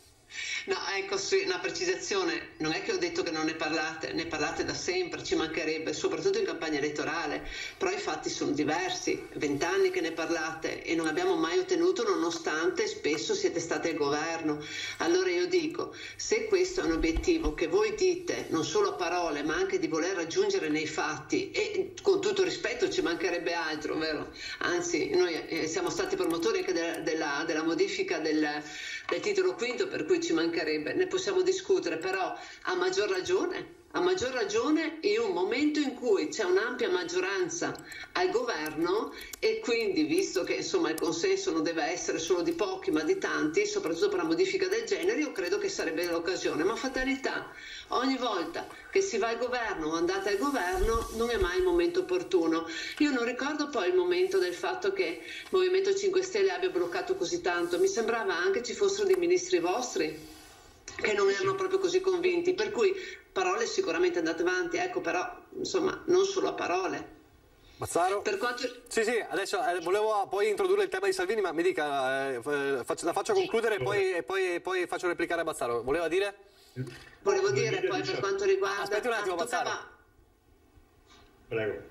No, ecco, sì, una precisazione, non è che ho detto che non ne parlate, ne parlate da sempre, ci mancherebbe, soprattutto in campagna elettorale, però i fatti sono diversi, vent'anni che ne parlate e non abbiamo mai ottenuto, nonostante spesso siete stati al governo. Allora io dico, se questo è un obiettivo che voi dite non solo a parole ma anche di voler raggiungere nei fatti, e con tutto rispetto ci mancherebbe altro, vero? Anzi, noi eh, siamo stati promotori anche della, della, della modifica del, del titolo quinto, per cui ci mancherebbe, ne possiamo discutere, però a maggior ragione, a maggior ragione in un momento in cui c'è un'ampia maggioranza al governo e quindi, visto che insomma il consenso non deve essere solo di pochi ma di tanti, soprattutto per una modifica del genere, io credo che sarebbe l'occasione, ma fatalità, ogni volta che si va al governo o andate al governo non è mai il momento opportuno. Io non ricordo poi il momento del fatto che il Movimento cinque Stelle abbia bloccato così tanto, mi sembrava anche ci fossero dei ministri vostri che non erano proprio così convinti, per cui parole sicuramente andate avanti, ecco, però insomma non solo a parole. Mazzaro? Per quanto... Sì, sì, adesso eh, volevo poi introdurre il tema di Salvini, ma mi dica, eh, faccio, la faccio concludere e poi, e poi, poi faccio replicare a Mazzaro. Voleva dire? Volevo dire poi per quanto riguarda... Aspetti un attimo, Mazzaro. Prego.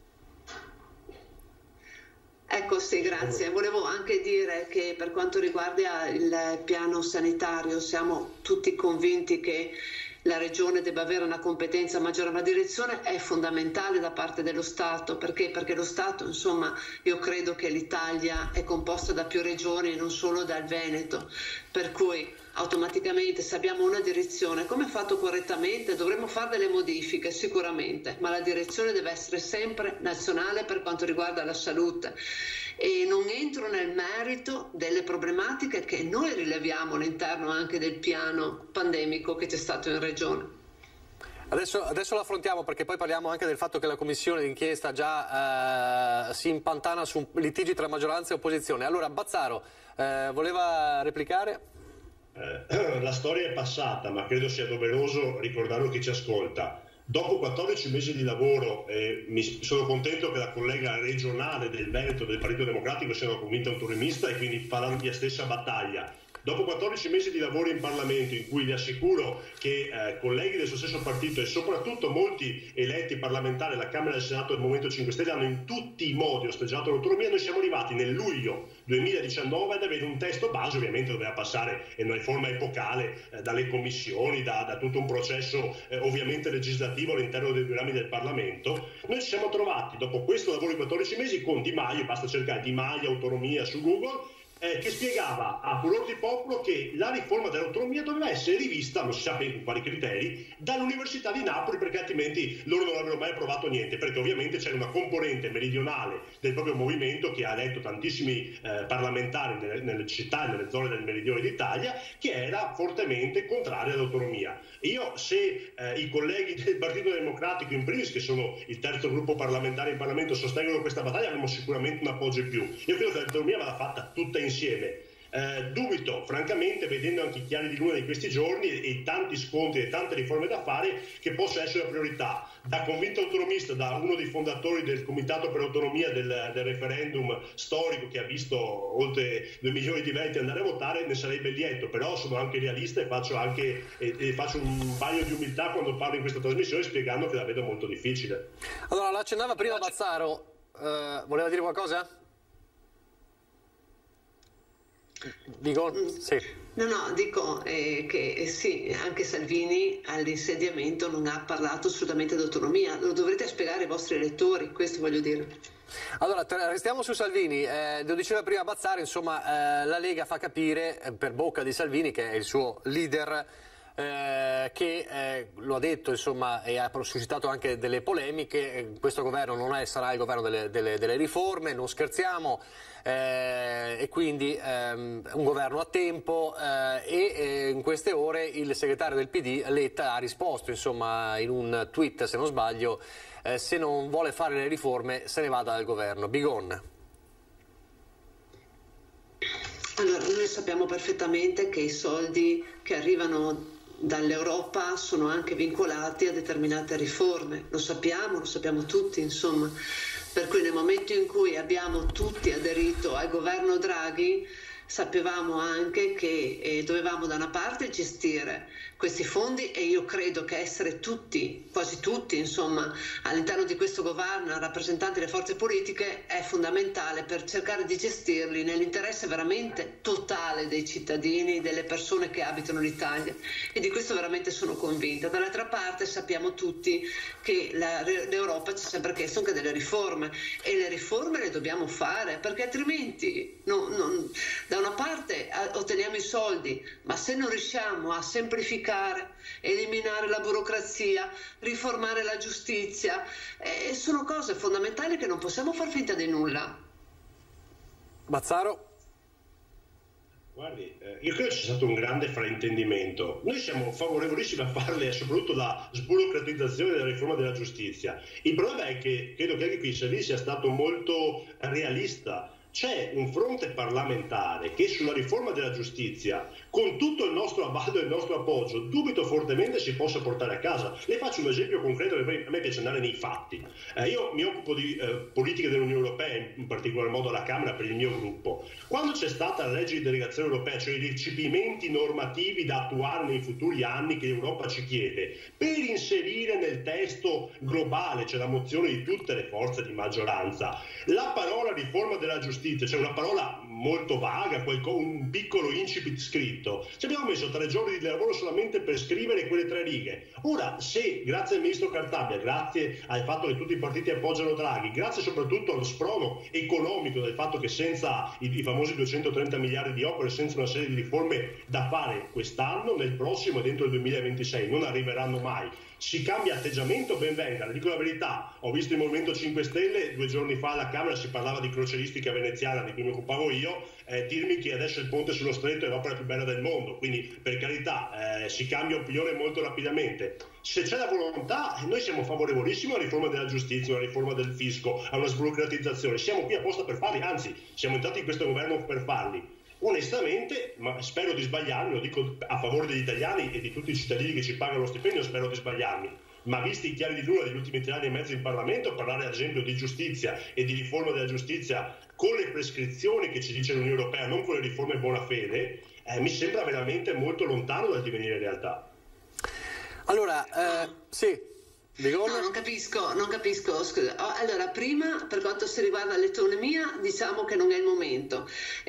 Ecco, sì, grazie. Volevo anche dire che per quanto riguarda il piano sanitario siamo tutti convinti che la Regione debba avere una competenza maggiore, una direzione è fondamentale da parte dello Stato. Perché? Perché lo Stato, insomma, io credo che l'Italia è composta da più regioni e non solo dal Veneto, per cui automaticamente se abbiamo una direzione, come fatto correttamente, dovremmo fare delle modifiche sicuramente, ma la direzione deve essere sempre nazionale per quanto riguarda la salute. E non entro nel merito delle problematiche che noi rileviamo all'interno anche del piano pandemico che c'è stato in Regione. Adesso, adesso lo affrontiamo, perché poi parliamo anche del fatto che la commissione d'inchiesta già eh, si impantana su litigi tra maggioranza e opposizione. Allora, Bazzaro, eh, voleva replicare? Eh, la storia è passata, ma credo sia doveroso ricordarlo a chi ci ascolta. Dopo quattordici mesi di lavoro, eh, mi sono contento che la collega regionale del Veneto del Partito Democratico sia una convinta autonomista e quindi fa la mia stessa battaglia. Dopo quattordici mesi di lavoro in Parlamento, in cui vi assicuro che eh, colleghi del suo stesso partito e soprattutto molti eletti parlamentari alla Camera e al Senato del Movimento cinque Stelle hanno in tutti i modi osteggiato l'autonomia, noi siamo arrivati nel luglio duemiladiciannove ad avere un testo base, ovviamente doveva passare in una riforma epocale eh, dalle commissioni, da, da tutto un processo eh, ovviamente legislativo all'interno dei due rami del Parlamento. Noi ci siamo trovati dopo questo lavoro di quattordici mesi con Di Maio, basta cercare Di Maio autonomia su Google, eh, che spiegava a furor di popolo che la riforma dell'autonomia doveva essere rivista, non si sa bene con quali criteri, dall'Università di Napoli, perché altrimenti loro non avrebbero mai approvato niente, perché ovviamente c'era una componente meridionale del proprio movimento che ha eletto tantissimi eh, parlamentari nelle, nelle città e nelle zone del meridione d'Italia, che era fortemente contraria all'autonomia. Io, se eh, i colleghi del Partito Democratico in primis, che sono il terzo gruppo parlamentare in Parlamento, sostengono questa battaglia, avremo sicuramente un appoggio in più. Io credo che l'autonomia vada fatta tutta insieme. Eh, dubito, francamente, vedendo anche i chiari di luna di questi giorni e, e tanti scontri e tante riforme da fare, che possa essere la priorità. Da convinto autonomista, da uno dei fondatori del Comitato per l'Autonomia del, del referendum storico che ha visto oltre due milioni di venti andare a votare, ne sarebbe lieto, però sono anche realista e faccio anche e, e faccio un paio di umiltà quando parlo in questa trasmissione, spiegando che la vedo molto difficile. Allora, l'accennava prima Bazzaro, eh, voleva dire qualcosa? Dico? Sì. No, no, dico eh, che eh, sì, anche Salvini all'insediamento non ha parlato assolutamente di autonomia, lo dovrete spiegare ai vostri elettori, questo voglio dire. Allora, restiamo su Salvini, eh, lo diceva prima Bazzaro, insomma eh, la Lega fa capire eh, per bocca di Salvini, che è il suo leader, Eh, che eh, lo ha detto, insomma, e ha suscitato anche delle polemiche. Eh, questo governo non è, sarà il governo delle, delle, delle riforme, non scherziamo, eh, e quindi ehm, un governo a tempo, eh, e eh, in queste ore il segretario del P D Letta ha risposto, insomma, in un tweet, se non sbaglio, eh, se non vuole fare le riforme se ne vada dal governo. Bigon. Allora, noi sappiamo perfettamente che i soldi che arrivano dall'Europa sono anche vincolati a determinate riforme, lo sappiamo, lo sappiamo tutti, insomma, per cui nel momento in cui abbiamo tutti aderito al governo Draghi sapevamo anche che eh, dovevamo da una parte gestire questi fondi, e io credo che essere tutti, quasi tutti, insomma, all'interno di questo governo, rappresentanti delle forze politiche, è fondamentale per cercare di gestirli nell'interesse veramente totale dei cittadini, delle persone che abitano l'Italia, e di questo veramente sono convinta. Dall'altra parte sappiamo tutti che la, l'Europa ci ha sempre chiesto anche delle riforme, e le riforme le dobbiamo fare, perché altrimenti no, non, da una parte otteniamo i soldi, ma se non riusciamo a semplificare, eliminare la burocrazia, riformare la giustizia, eh, sono cose fondamentali che non possiamo far finta di nulla. Bazzaro? Guardi, eh, io credo ci sia stato un grande fraintendimento. Noi siamo favorevolissimi a farle, soprattutto la sburocratizzazione della riforma della giustizia. Il problema è che credo che anche qui Salvini sia stato molto realista. C'è un fronte parlamentare che sulla riforma della giustizia, con tutto il nostro avallo e il nostro appoggio, dubito fortemente si possa portare a casa. Le faccio un esempio concreto, che a me piace andare nei fatti. Eh, io mi occupo di eh, politica dell'Unione Europea, in particolar modo alla Camera per il mio gruppo. Quando c'è stata la legge di delegazione europea, cioè i recepimenti normativi da attuare nei futuri anni che l'Europa ci chiede, per inserire nel testo globale, cioè la mozione di tutte le forze di maggioranza, la parola riforma della giustizia, c'è una parola molto vaga, un piccolo incipit scritto. Ci abbiamo messo tre giorni di lavoro solamente per scrivere quelle tre righe. Ora, se grazie al ministro Cartabia, grazie al fatto che tutti i partiti appoggiano Draghi, grazie soprattutto allo sprono economico del fatto che senza i, i famosi duecentotrenta miliardi di opere, senza una serie di riforme da fare quest'anno, nel prossimo e dentro il duemilaventisei non arriveranno mai, si cambia atteggiamento, ben venga. Le dico la verità, ho visto il Movimento cinque Stelle due giorni fa alla Camera, si parlava di crocieristica veneziana di cui mi occupavo io, eh, dirmi che adesso il ponte sullo stretto è l'opera più bella del mondo, quindi per carità eh, si cambia opinione molto rapidamente. Se c'è la volontà, noi siamo favorevolissimi alla riforma della giustizia, alla riforma del fisco, a una sburocratizzazione, siamo qui apposta per farli, anzi siamo entrati in questo governo per farli. Onestamente, ma spero di sbagliarmi, lo dico a favore degli italiani e di tutti i cittadini che ci pagano lo stipendio, spero di sbagliarmi, ma visti i chiari di luna degli ultimi tre anni e mezzo in Parlamento, parlare ad esempio di giustizia e di riforma della giustizia con le prescrizioni che ci dice l'Unione Europea, non con le riforme buona fede, eh, mi sembra veramente molto lontano dal divenire realtà. Allora, eh, sì. Bigon? No, non capisco, non capisco. Scusa. Allora, prima, per quanto si riguarda l'autonomia, diciamo che non è il momento.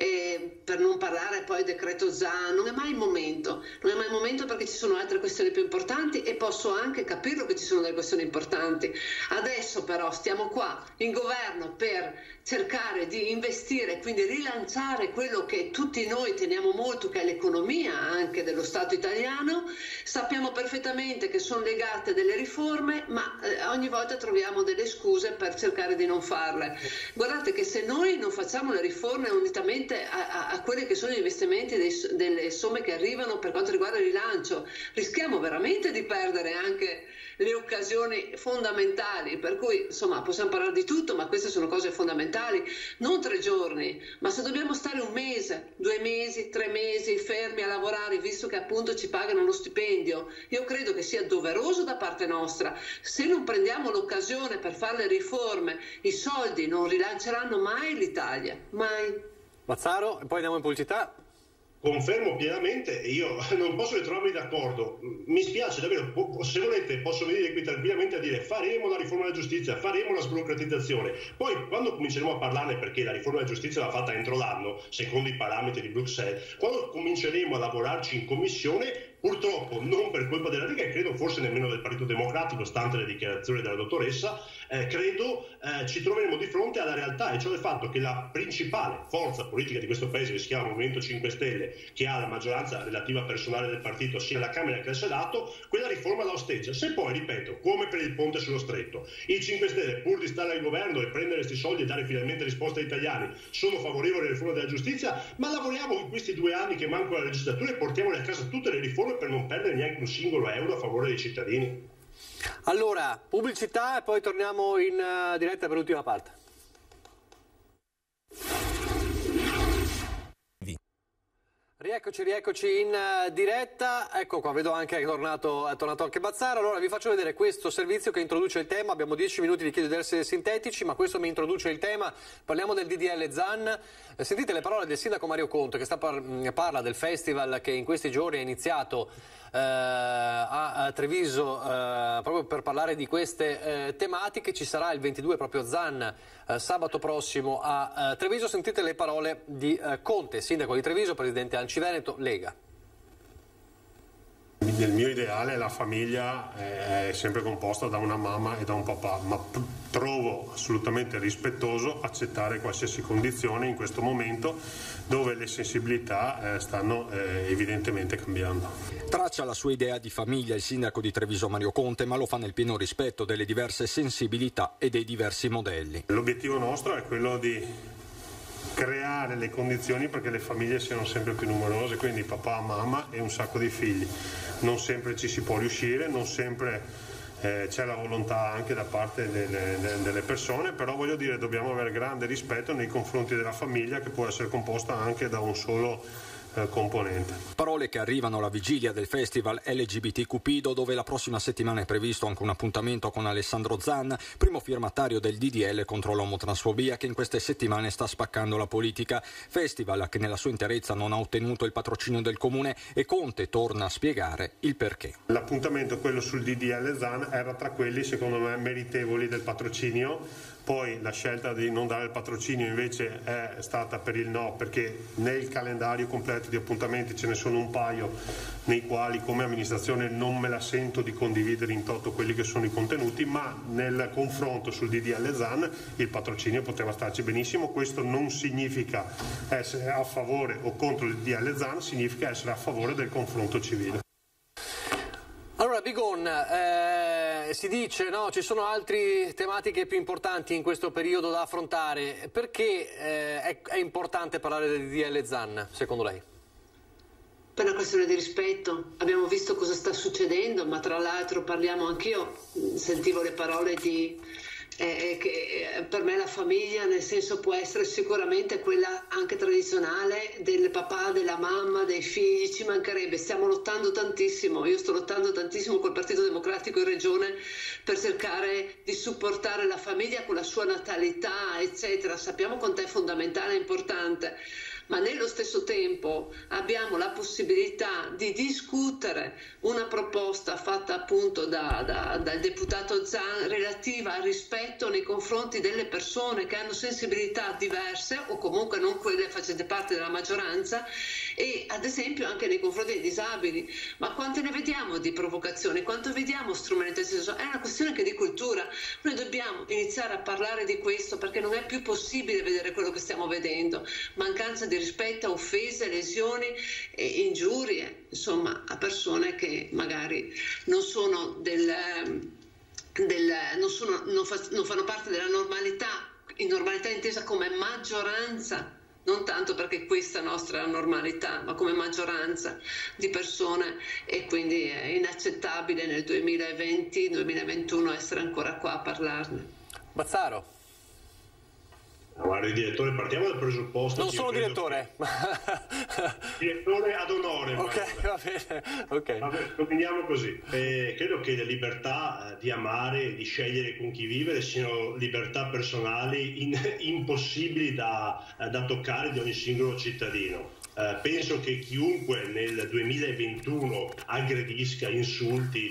E per non parlare poi decreto Zan, non è mai il momento. Non è mai il momento perché ci sono altre questioni più importanti e posso anche capirlo che ci sono delle questioni importanti. Adesso però stiamo qua in governo per cercare di investire, quindi rilanciare quello che tutti noi teniamo molto, che è l'economia anche dello Stato italiano. Sappiamo perfettamente che sono legate delle riforme, ma eh, ogni volta troviamo delle scuse per cercare di non farle. Guardate che se noi non facciamo le riforme unitamente a, a, a quelli che sono gli investimenti dei, delle somme che arrivano per quanto riguarda il rilancio, rischiamo veramente di perdere anche le occasioni fondamentali, per cui insomma possiamo parlare di tutto, ma queste sono cose fondamentali, non tre giorni, ma se dobbiamo stare un mese, due mesi, tre mesi fermi a lavorare, visto che appunto ci pagano lo stipendio, io credo che sia doveroso da parte nostra. Se non prendiamo l'occasione per fare le riforme, i soldi non rilanceranno mai l'Italia, mai. Mazzaro, e poi andiamo in pubblicità. Confermo pienamente, io non posso trovarmi d'accordo, mi spiace davvero, se volete posso venire qui tranquillamente a dire faremo la riforma della giustizia, faremo la sburocratizzazione, poi quando cominceremo a parlarne, perché la riforma della giustizia va fatta entro l'anno, secondo i parametri di Bruxelles, quando cominceremo a lavorarci in commissione, purtroppo non per colpa della Lega e credo forse nemmeno del Partito Democratico, stante le dichiarazioni della dottoressa, eh, credo eh, ci troveremo di fronte alla realtà, e cioè il fatto che la principale forza politica di questo paese, che si chiama Movimento cinque Stelle, che ha la maggioranza relativa personale del partito sia alla Camera che al Senato, quella riforma la osteggia. Se poi, ripeto, come per il ponte sullo stretto, i cinque Stelle, pur di stare al governo e prendere questi soldi e dare finalmente risposte ai italiani, sono favorevoli alla riforma della giustizia, ma lavoriamo in questi due anni che mancano alla legislatura e portiamole a casa tutte le riforme per non perdere neanche un singolo euro a favore dei cittadini. Allora, pubblicità e poi torniamo in uh, diretta per l'ultima parte. Rieccoci, rieccoci in uh, diretta, ecco qua, vedo anche che è tornato, è tornato anche Mazzaro. Allora vi faccio vedere questo servizio che introduce il tema, abbiamo dieci minuti, vi chiedo di essere sintetici, ma questo mi introduce il tema, parliamo del D D L Zan. Eh, sentite le parole del sindaco Mario Conte che sta par parla del festival che in questi giorni è iniziato eh, a, a Treviso eh, proprio per parlare di queste eh, tematiche. Ci sarà il ventidue proprio Zan eh, sabato prossimo a eh, Treviso. Sentite le parole di eh, Conte, sindaco di Treviso, presidente Anci Veneto, Lega. Nel mio ideale la famiglia è sempre composta da una mamma e da un papà, ma trovo assolutamente rispettoso accettare qualsiasi condizione in questo momento dove le sensibilità eh, stanno eh, evidentemente cambiando. Traccia la sua idea di famiglia il sindaco di Treviso Mario Conte, ma lo fa nel pieno rispetto delle diverse sensibilità e dei diversi modelli. L'obiettivo nostro è quello di creare le condizioni perché le famiglie siano sempre più numerose, quindi papà, mamma e un sacco di figli. Non sempre ci si può riuscire, non sempre eh, c'è la volontà anche da parte delle, delle persone, però voglio dire dobbiamo avere grande rispetto nei confronti della famiglia che può essere composta anche da un solo componente. Parole che arrivano alla vigilia del festival L G B T Cupido, dove la prossima settimana è previsto anche un appuntamento con Alessandro Zan, primo firmatario del D D L contro l'omotransfobia che in queste settimane sta spaccando la politica. Festival che nella sua interezza non ha ottenuto il patrocinio del comune e Conte torna a spiegare il perché. L'appuntamento, quello sul D D L Zan, era tra quelli secondo me meritevoli del patrocinio. Poi la scelta di non dare il patrocinio invece è stata per il no, perché nel calendario completo di appuntamenti ce ne sono un paio nei quali come amministrazione non me la sento di condividere in toto quelli che sono i contenuti, ma nel confronto sul D D L Zan il patrocinio poteva starci benissimo. Questo non significa essere a favore o contro il D D L Zan, significa essere a favore del confronto civile. Allora Bigon, eh, si dice no, ci sono altre tematiche più importanti in questo periodo da affrontare, perché eh, è, è importante parlare del D D L Zan secondo lei? Per una questione di rispetto, abbiamo visto cosa sta succedendo, ma tra l'altro parliamo anch'io, sentivo le parole di eh, che per me la famiglia nel senso può essere sicuramente quella anche tradizionale del papà, della mamma, dei figli, ci mancherebbe, stiamo lottando tantissimo, io sto lottando tantissimo col Partito Democratico in Regione per cercare di supportare la famiglia con la sua natalità eccetera, sappiamo quanto è fondamentale e importante. ma nello stesso tempo abbiamo la possibilità di discutere una proposta fatta appunto da, da, dal deputato Zan relativa al rispetto nei confronti delle persone che hanno sensibilità diverse o comunque non quelle facenti parte della maggioranza, e ad esempio anche nei confronti dei disabili. Ma quante ne vediamo di provocazioni, quanto vediamo strumentalizzazione? È una questione anche di cultura. Noi dobbiamo iniziare a parlare di questo, perché non è più possibile vedere quello che stiamo vedendo: mancanza di rispetto, offese, lesioni e ingiurie, insomma, a persone che magari non sono del, del non, sono, non, fa, non fanno parte della normalità, in normalità intesa come maggioranza, non tanto perché questa è la nostra normalità, ma come maggioranza di persone, e quindi è inaccettabile nel duemilaventi duemilaventuno essere ancora qua a parlarne. Bazzaro. Guarda, direttore, partiamo dal presupposto. Non sono direttore. Che... direttore ad onore. Ok, va bene. Okay. Vabbè, combiniamo così. Eh, credo che le libertà eh, di amare, di scegliere con chi vivere, siano libertà personali in, impossibili da, eh, da toccare di ogni singolo cittadino. Uh, penso che chiunque nel duemilaventuno aggredisca, insulti,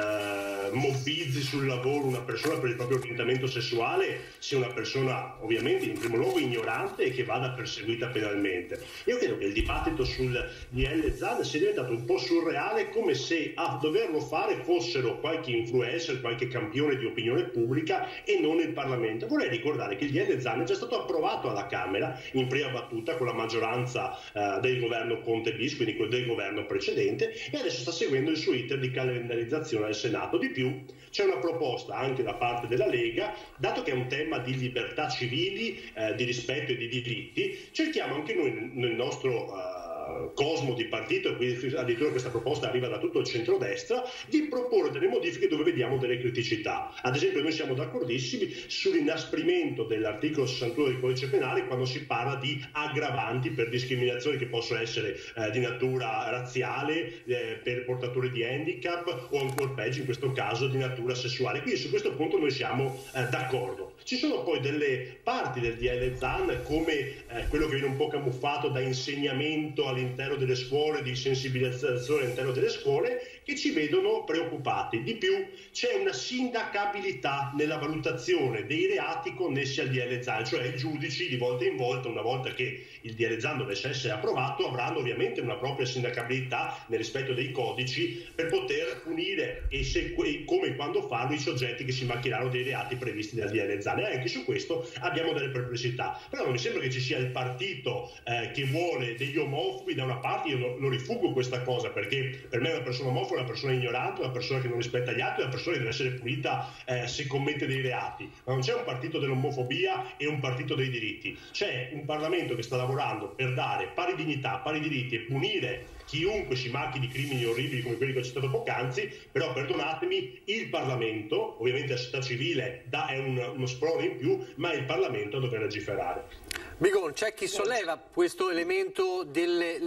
uh, mobbizzi sul lavoro una persona per il proprio orientamento sessuale sia una persona ovviamente in primo luogo ignorante e che vada perseguita penalmente. Io credo che il dibattito sul D L Zan sia diventato un po' surreale, come se a doverlo fare fossero qualche influencer, qualche campione di opinione pubblica e non il Parlamento. Vorrei ricordare che il D L Zan è già stato approvato alla Camera in prima battuta con la maggioranza uh, del governo Conte bis, quindi quello del governo precedente, e adesso sta seguendo il suo iter di calendarizzazione al Senato. Di più, c'è una proposta anche da parte della Lega, dato che è un tema di libertà civili, eh, di rispetto e di diritti, cerchiamo anche noi nel nostro uh, cosmo di partito, e quindi addirittura questa proposta arriva da tutto il centrodestra, di proporre delle modifiche dove vediamo delle criticità. Ad esempio, noi siamo d'accordissimi sull'inasprimento dell'articolo sessantuno del codice penale quando si parla di aggravanti per discriminazioni che possono essere eh, di natura razziale, eh, per portatori di handicap o ancora peggio in questo caso di natura sessuale. Quindi su questo punto noi siamo eh, d'accordo. Ci sono poi delle parti del D L Zan, come eh, quello che viene un po' camuffato da insegnamento all'interno delle scuole, di sensibilizzazione all'interno delle scuole, che ci vedono preoccupati. Di più, c'è una sindacabilità nella valutazione dei reati connessi al D L Zan, cioè i giudici di volta in volta, una volta che il D L Zan dovesse essere approvato, avranno ovviamente una propria sindacabilità nel rispetto dei codici per poter punire e se, come e quando farlo i soggetti che si macchineranno dei reati previsti dal D L Zan. E anche su questo abbiamo delle perplessità. Però non mi sembra che ci sia il partito eh, che vuole degli omofobi da una parte. Io lo, lo rifuggo questa cosa, perché per me una persona omofoba è una persona ignorante, una persona che non rispetta gli altri, una persona che deve essere punita eh, se commette dei reati. Ma non c'è un partito dell'omofobia e un partito dei diritti. C'è un Parlamento che sta lavorando per dare pari dignità, pari diritti e punire chiunque si macchi di crimini orribili come quelli che ho citato poc'anzi. Però perdonatemi, il Parlamento, ovviamente la società civile dà, è un, uno sprone in più, ma è il Parlamento a dover legiferare. Bigon, c'è chi solleva questo elemento delle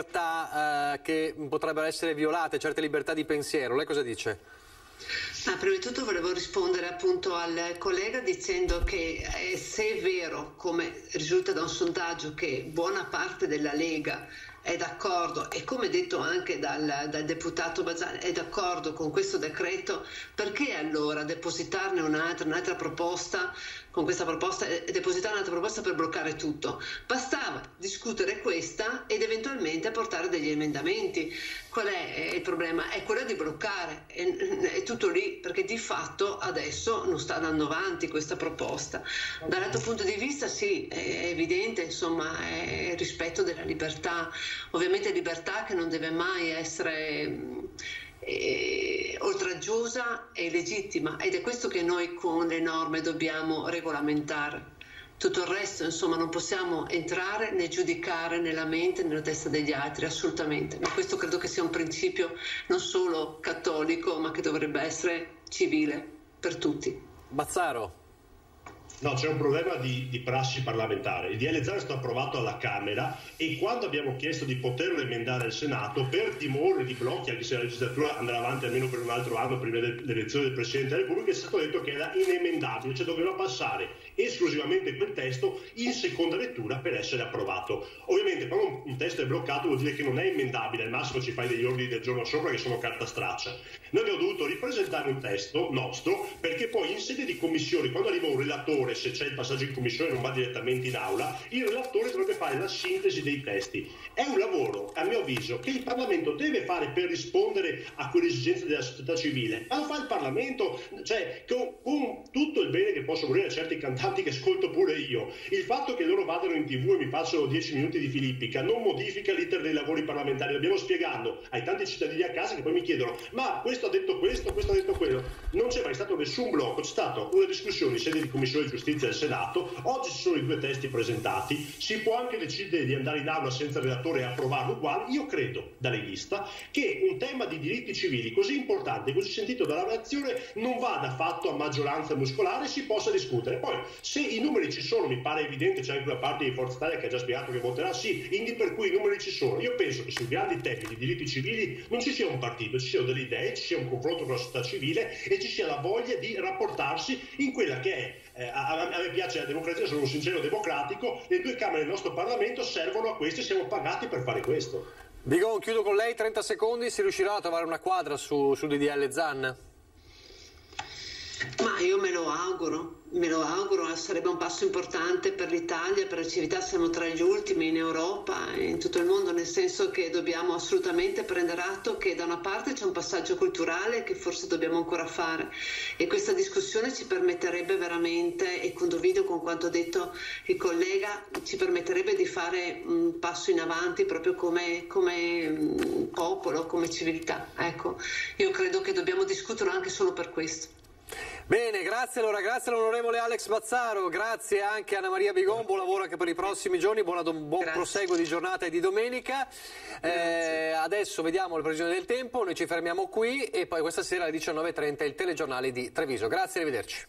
libertà eh, che potrebbero essere violate, certe libertà di pensiero. Lei cosa dice? Ah, prima di tutto volevo rispondere appunto al collega dicendo che eh, se è vero, come risulta da un sondaggio, che buona parte della Lega è d'accordo, e come detto anche dal, dal deputato Bazzani, è d'accordo con questo decreto, perché allora depositarne un'altra, un'altra proposta, con questa proposta, e depositare un'altra proposta per bloccare tutto? Bastava discutere questa ed eventualmente portare degli emendamenti. Qual è il problema? È quello di bloccare, è, è tutto lì, perché di fatto adesso non sta andando avanti questa proposta. Dall'altro punto di vista sì, è evidente, insomma, è il rispetto della libertà, ovviamente libertà che non deve mai essere eh, oltraggiosa e legittima, ed è questo che noi con le norme dobbiamo regolamentare. Tutto il resto, insomma, non possiamo entrare né giudicare nella mente, nella testa degli altri, assolutamente. Ma questo credo che sia un principio non solo cattolico, ma che dovrebbe essere civile per tutti. Bazzaro. No, c'è un problema di, di prassi parlamentare. Il D L Zan è stato approvato alla Camera e quando abbiamo chiesto di poterlo emendare al Senato, per timore di blocchi, anche se la legislatura andrà avanti almeno per un altro anno prima dell'elezione del Presidente della Repubblica, è stato detto che era inemendabile, cioè doveva passare esclusivamente quel testo in seconda lettura per essere approvato. Ovviamente quando un, un testo è bloccato vuol dire che non è emendabile, al massimo ci fai degli ordini del giorno sopra che sono carta straccia. Noi abbiamo dovuto ripresentare un testo nostro perché poi in sede di commissione, quando arriva un relatore, se c'è il passaggio in commissione non va direttamente in aula, il relatore dovrebbe fare la sintesi dei testi. È un lavoro, a mio avviso, che il Parlamento deve fare per rispondere a quelle esigenze della società civile, ma lo fa il Parlamento, cioè con, con tutto il bene che posso volere a certi cantanti che ascolto pure io. Il fatto che loro vadano in tv e mi passano dieci minuti di filippica non modifica l'iter dei lavori parlamentari, lo abbiamo spiegato ai tanti cittadini a casa che poi mi chiedono ma questo ha detto questo, questo ha detto quello. Non c'è mai stato nessun blocco, c'è stata una discussione in sede di commissione di giustizia del Senato, oggi ci sono i due testi presentati, si può anche decidere di andare in aula senza relatore e approvarlo uguale. Io credo, da leghista, che un tema di diritti civili così importante, così sentito dalla nazione, non vada fatto a maggioranza muscolare, si possa discutere. Poi, se i numeri ci sono, mi pare evidente, c'è anche una parte di Forza Italia che ha già spiegato che voterà sì, quindi per cui i numeri ci sono. Io penso che sui grandi temi di diritti civili non ci sia un partito, ci siano delle idee, ci sia un confronto con la società civile e ci sia la voglia di rapportarsi in quella che è, eh, a, a me piace la democrazia, sono un sincero democratico, le due Camere del nostro Parlamento servono a questo e siamo pagati per fare questo. Bigon, chiudo con lei, trenta secondi, si riuscirà a trovare una quadra su, su D D L Zan? Ma io me lo auguro, me lo auguro, sarebbe un passo importante per l'Italia, per la civiltà, siamo tra gli ultimi in Europa e in tutto il mondo, nel senso che dobbiamo assolutamente prendere atto che da una parte c'è un passaggio culturale che forse dobbiamo ancora fare e questa discussione ci permetterebbe veramente, e condivido con quanto detto il collega, ci permetterebbe di fare un passo in avanti proprio come, come popolo, come civiltà. Ecco, io credo che dobbiamo discuterlo anche solo per questo. Bene, grazie allora, grazie all'onorevole Alex Mazzaro, grazie anche a Anna Maria Bigon, buon lavoro anche per i prossimi giorni, buona, buon grazie. Proseguo di giornata e di domenica. Eh, adesso vediamo le previsioni del tempo, noi ci fermiamo qui e poi questa sera alle diciannove e trenta il telegiornale di Treviso. Grazie, arrivederci.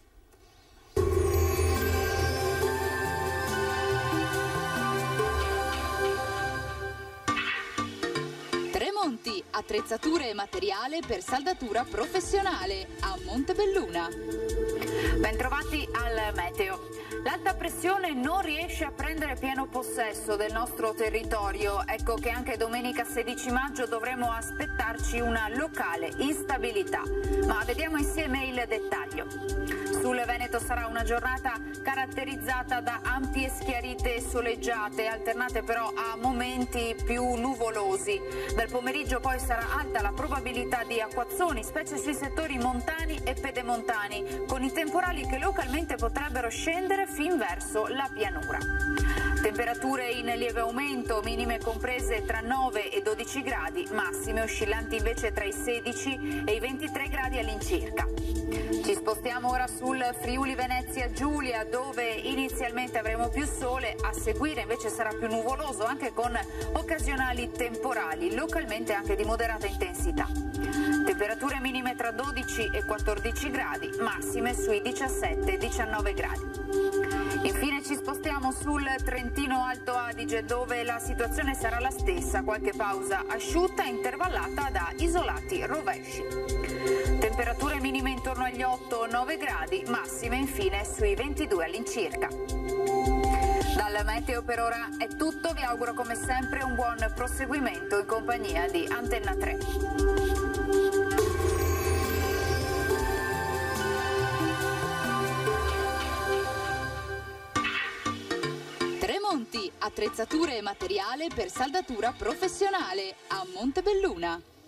Tremonti, attrezzature e materiale per saldatura professionale a Montebelluna. Bentrovati al meteo. L'alta pressione non riesce a prendere pieno possesso del nostro territorio, ecco che anche domenica sedici maggio dovremo aspettarci una locale instabilità, ma vediamo insieme il dettaglio. Sul Veneto sarà una giornata caratterizzata da ampie schiarite soleggiate, alternate però a momenti più nuvolosi. Dal pomeriggio poi sarà alta la probabilità di acquazzoni, specie sui settori montani e pedemontani, con i temporali che localmente potrebbero scendere fin verso la pianura. Temperature in lieve aumento, minime comprese tra nove e dodici gradi, massime oscillanti invece tra i sedici e i ventitré gradi all'incirca. Ci spostiamo ora sul Friuli Venezia Giulia, dove inizialmente avremo più sole, a seguire invece sarà più nuvoloso anche con occasionali temporali, localmente anche di moderata intensità. Temperature minime tra dodici e quattordici gradi, massime sui diciassette diciannove gradi. Infine ci spostiamo sul Trentino Alto Adige, dove la situazione sarà la stessa, qualche pausa asciutta intervallata da isolati rovesci. Temperature minime intorno agli otto nove gradi, massime infine sui ventidue all'incirca. Dal meteo per ora è tutto, vi auguro come sempre un buon proseguimento in compagnia di Antenna tre. Tremonti, attrezzature e materiale per saldatura professionale a Montebelluna.